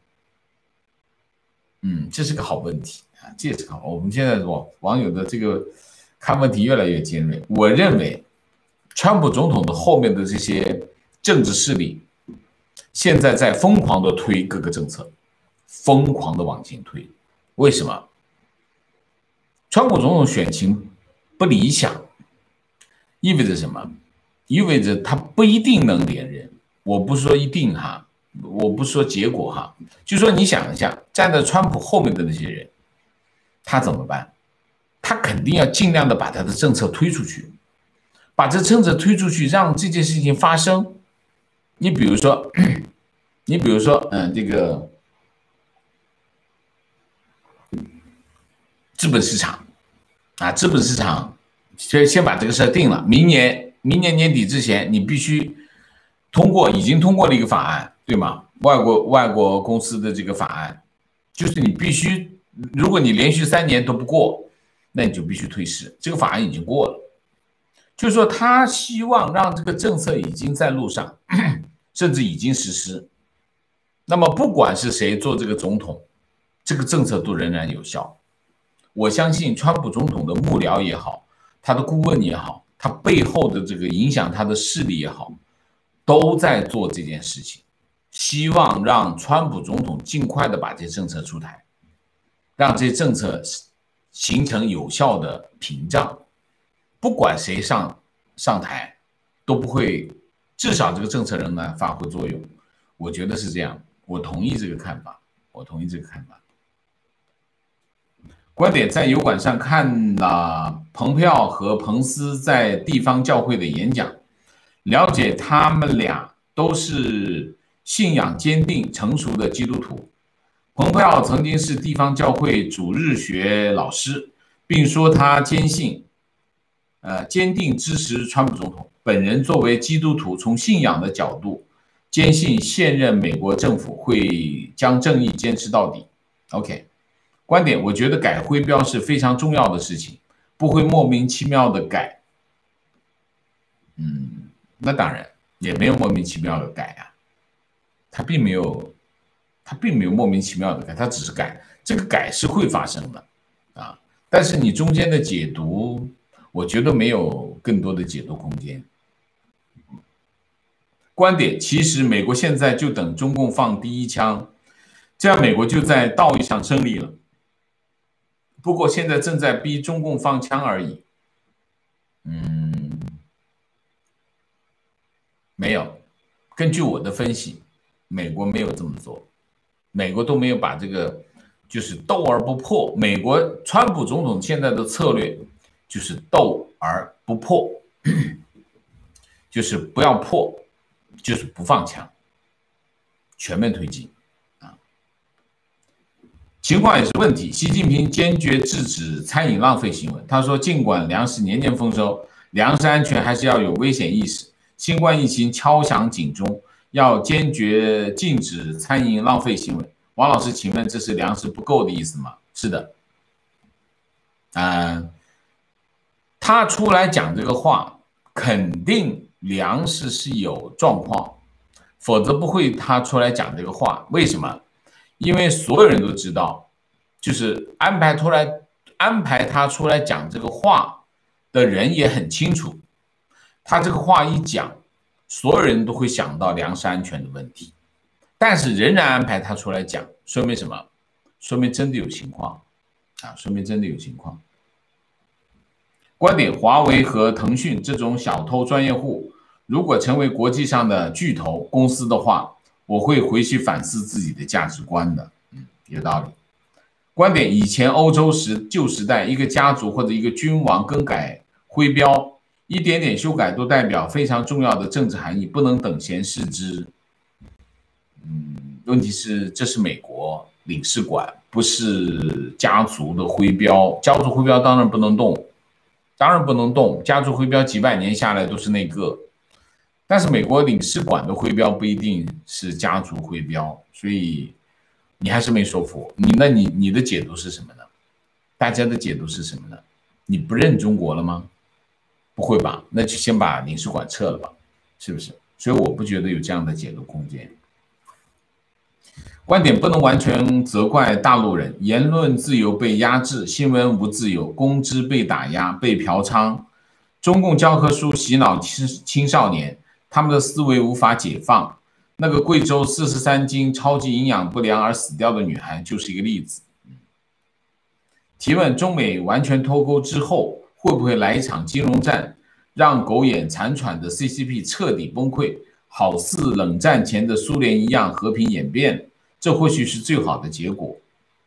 嗯，这是个好问题啊，这也是好。我们现在网网友的这个看问题越来越尖锐。我认为，川普总统的后面的这些政治势力，现在在疯狂的推各个政策，疯狂的往前推。为什么？川普总统选情不理想，意味着什么？意味着他不一定能连任。我不是说一定哈，我不是说结果哈，就说你想一下，站在川普后面的那些人，他怎么办？他肯定要尽量的把他的政策推出去，把这政策推出去，让这件事情发生。你比如说，你比如说，嗯，这个资本市场， 啊，资本市场先先把这个事儿定了，明年明年年底之前，你必须通过已经通过了一个法案，对吗？外国外国公司的这个法案，就是你必须，如果你连续三年都不过，那你就必须退市。这个法案已经过了，就是说他希望让这个政策已经在路上，甚至已经实施。那么不管是谁做这个总统，这个政策都仍然有效。我相信川普总统的幕僚也好，他的顾问也好，他背后的这个影响他的势力也好，都在做这件事情，希望让川普总统尽快的把这些政策出台，让这些政策形成有效的屏障，不管谁上上台，都不会，至少这个政策仍然发挥作用。我觉得是这样，我同意这个看法，我同意这个看法。观点在油管上看了蓬佩奥和彭斯在地方教会的演讲，了解他们俩都是信仰坚定、成熟的基督徒。蓬佩奥曾经是地方教会主日学老师，并说他坚信，呃，坚定支持川普总统。本人作为基督徒，从信仰的角度，坚信现任美国政府会将正义坚持到底。OK。观点，我觉得改徽标是非常重要的事情，不会莫名其妙的改。嗯，那当然也没有莫名其妙的改啊，他并没有，他并没有莫名其妙的改，他只是改，这个改是会发生的啊。但是你中间的解读，我觉得没有更多的解读空间。观点，其实美国现在就等中共放第一枪，这样美国就在道义上胜利了。不过现在正在逼中共放枪而已。嗯，没有。根据我的分析，美国没有这么做，美国都没有把这个就是斗而不破。美国川普总统现在的策略就是斗而不破，就是不要破，就是不放枪，全面推进。情况也是问题。习近平坚决制止餐饮浪费行为。他说，尽管粮食年年丰收，粮食安全还是要有危险意识。新冠疫情敲响警钟，要坚决禁止餐饮浪费行为。王老师，请问这是粮食不够的意思吗？是的。嗯、呃，他出来讲这个话，肯定粮食是有状况，否则不会他出来讲这个话。为什么？因为所有人都知道，就是安排出来安排他出来讲这个话的人也很清楚，他这个话一讲，所有人都会想到粮食安全的问题，但是仍然安排他出来讲，说明什么？说明真的有情况啊，说明真的有情况。观点：华为和腾讯这种小偷专业户，如果成为国际上的巨头公司的话，我会回去反思自己的价值观的。嗯，有道理。观点：以前欧洲时旧时代，一个家族或者一个君王更改徽标，一点点修改都代表非常重要的政治含义，不能等闲视之。嗯，问题是这是美国领事馆，不是家族的徽标，家族徽标当然不能动，当然不能动，家族徽标几百年下来都是那个。但是美国领事馆的徽标不一定是家族徽标，所以你还是没说服你。那你你的解读是什么呢？大家的解读是什么呢？你不认中国了吗？不会吧？那就先把领事馆撤了吧，是不是？所以我不觉得有这样的解读空间。观点：不能完全责怪大陆人，言论自由被压制，新闻无自由，工资被打压，被嫖娼，中共教科书洗脑青少年。他们的思维无法解放。那个贵州四十三斤超级营养不良而死掉的女孩就是一个例子。提问：中美完全脱钩之后，会不会来一场金融战，让苟延残喘的 C C P 彻底崩溃，好似冷战前的苏联一样和平演变？这或许是最好的结果。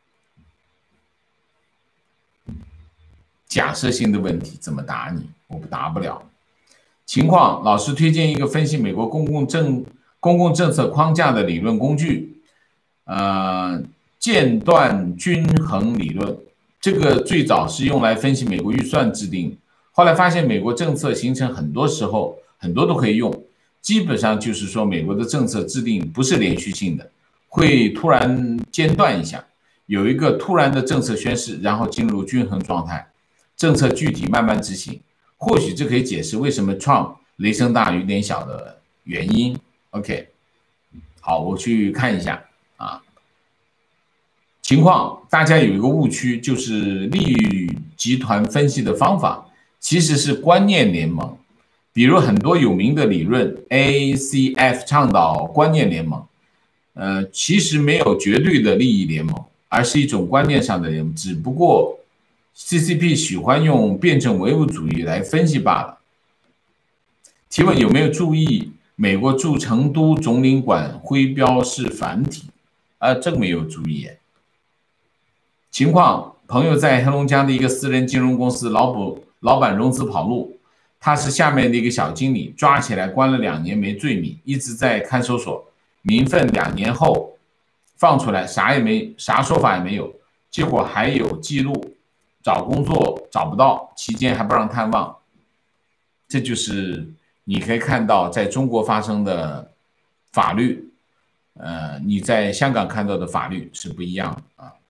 假设性的问题怎么答你？我不答不了。情况：老师推荐一个分析美国公共政公共政策框架的理论工具，呃，间断均衡理论。 这个最早是用来分析美国预算制定，后来发现美国政策形成很多时候很多都可以用，基本上就是说美国的政策制定不是连续性的，会突然间断一下，有一个突然的政策宣示，然后进入均衡状态，政策具体慢慢执行，或许这可以解释为什么 Trump 雷声大雨点小的原因。OK， 好，我去看一下啊。情况，大家有一个误区，就是利率集团分析的方法其实是观念联盟。比如很多有名的理论 ，A C F 倡导观念联盟，呃，其实没有绝对的利益联盟，而是一种观念上的联盟，只不过 C C P 喜欢用辩证唯物主义来分析罢了。提问有没有注意美国驻成都总领馆徽标是繁体？啊，这个没有注意。情况，朋友在黑龙江的一个私人金融公司老板老板融资跑路，他是下面的一个小经理，抓起来关了两年没罪名，一直在看守所，民愤两年后放出来，啥也没啥说法也没有，结果还有记录，找工作找不到，期间还不让探望，这就是你可以看到在中国发生的法律，呃，你在香港看到的法律是不一样的啊。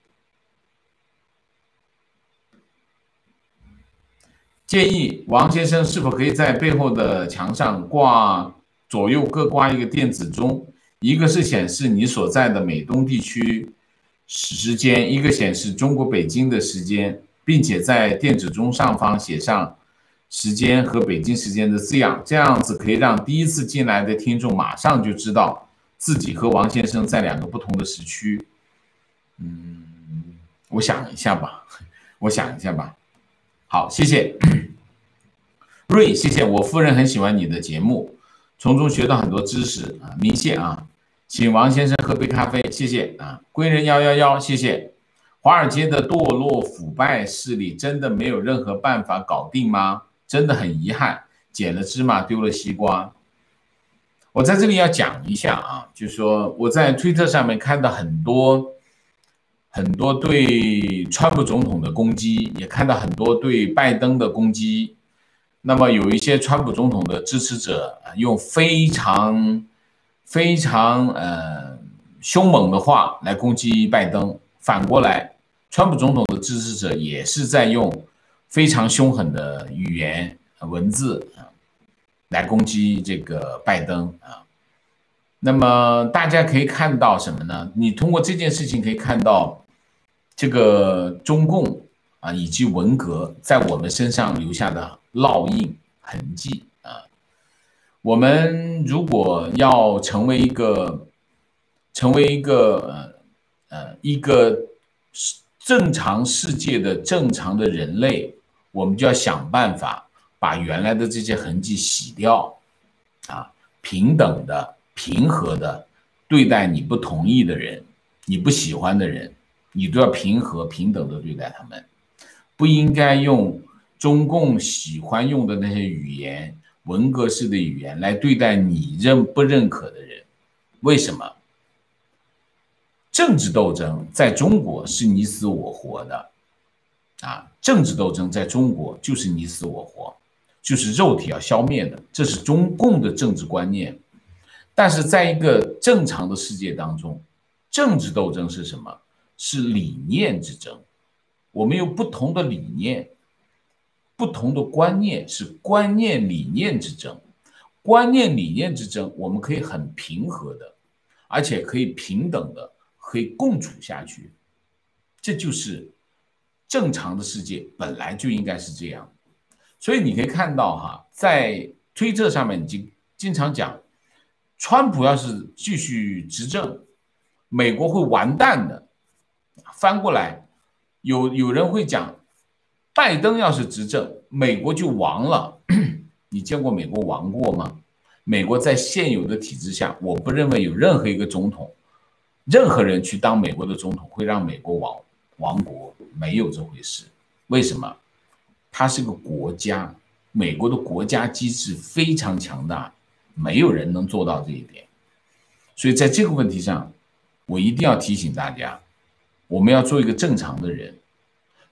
建议王先生是否可以在背后的墙上挂左右各挂一个电子钟，一个是显示你所在的美东地区时间，一个显示中国北京的时间，并且在电子钟上方写上时间和北京时间的字样，这样子可以让第一次进来的听众马上就知道自己和王先生在两个不同的时区。嗯，我想一下吧，我想一下吧。好，谢谢瑞，谢谢我夫人很喜欢你的节目，从中学到很多知识啊，明谢啊，请王先生喝杯咖啡，谢谢啊，归人幺幺幺，谢谢。华尔街的堕落腐败势力真的没有任何办法搞定吗？真的很遗憾，捡了芝麻丢了西瓜。我在这里要讲一下啊，就是说我在推特上面看到很多。很多对川普总统的攻击，也看到很多对拜登的攻击。那么有一些川普总统的支持者用非常非常呃凶猛的话来攻击拜登，反过来，川普总统的支持者也是在用非常凶狠的语言文字来攻击这个拜登啊。那么大家可以看到什么呢？你通过这件事情可以看到，这个中共啊以及文革在我们身上留下的烙印痕迹啊。我们如果要成为一个成为一个呃呃一个正常世界的正常的人类，我们就要想办法把原来的这些痕迹洗掉啊，平等的。平和的对待你不同意的人，你不喜欢的人，你都要平和平等的对待他们，不应该用中共喜欢用的那些语言，文革式的语言来对待你认不认可的人。为什么？政治斗争在中国是你死我活的啊！政治斗争在中国就是你死我活，就是肉体要消灭的，这是中共的政治观念。但是在一个正常的世界当中，政治斗争是什么？是理念之争。我们有不同的理念，不同的观念，是观念理念之争。观念理念之争，我们可以很平和的，而且可以平等的，可以共处下去。这就是正常的世界本来就应该是这样。所以你可以看到哈，在推特上面已经经常讲。川普要是继续执政，美国会完蛋的。翻过来，有有人会讲，拜登要是执政，美国就亡了。你见过美国亡过吗？美国在现有的体制下，我不认为有任何一个总统，任何人去当美国的总统会让美国亡亡国，没有这回事。为什么？它是个国家，美国的国家机制非常强大。没有人能做到这一点，所以在这个问题上，我一定要提醒大家，我们要做一个正常的人。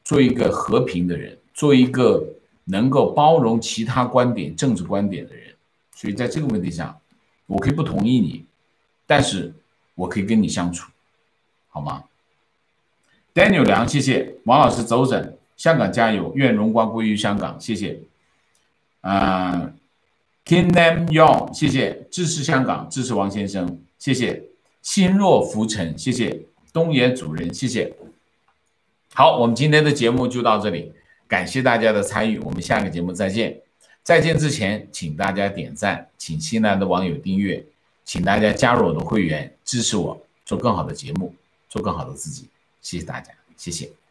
做一个和平的人，做一个能够包容其他观点、政治观点的人。所以在这个问题上，我可以不同意你，但是我可以跟你相处，好吗 ？Daniel 梁，谢谢王老师走诊，香港加油，愿荣光归于香港，谢谢。啊、呃、，Kim Nam Yong， 谢谢，支持香港，支持王先生，谢谢。心若浮沉，谢谢。东野主任，谢谢。好，我们今天的节目就到这里，感谢大家的参与，我们下个节目再见。再见之前，请大家点赞，请新来的网友订阅，请大家加入我的会员，支持我做更好的节目，做更好的自己。谢谢大家，谢谢。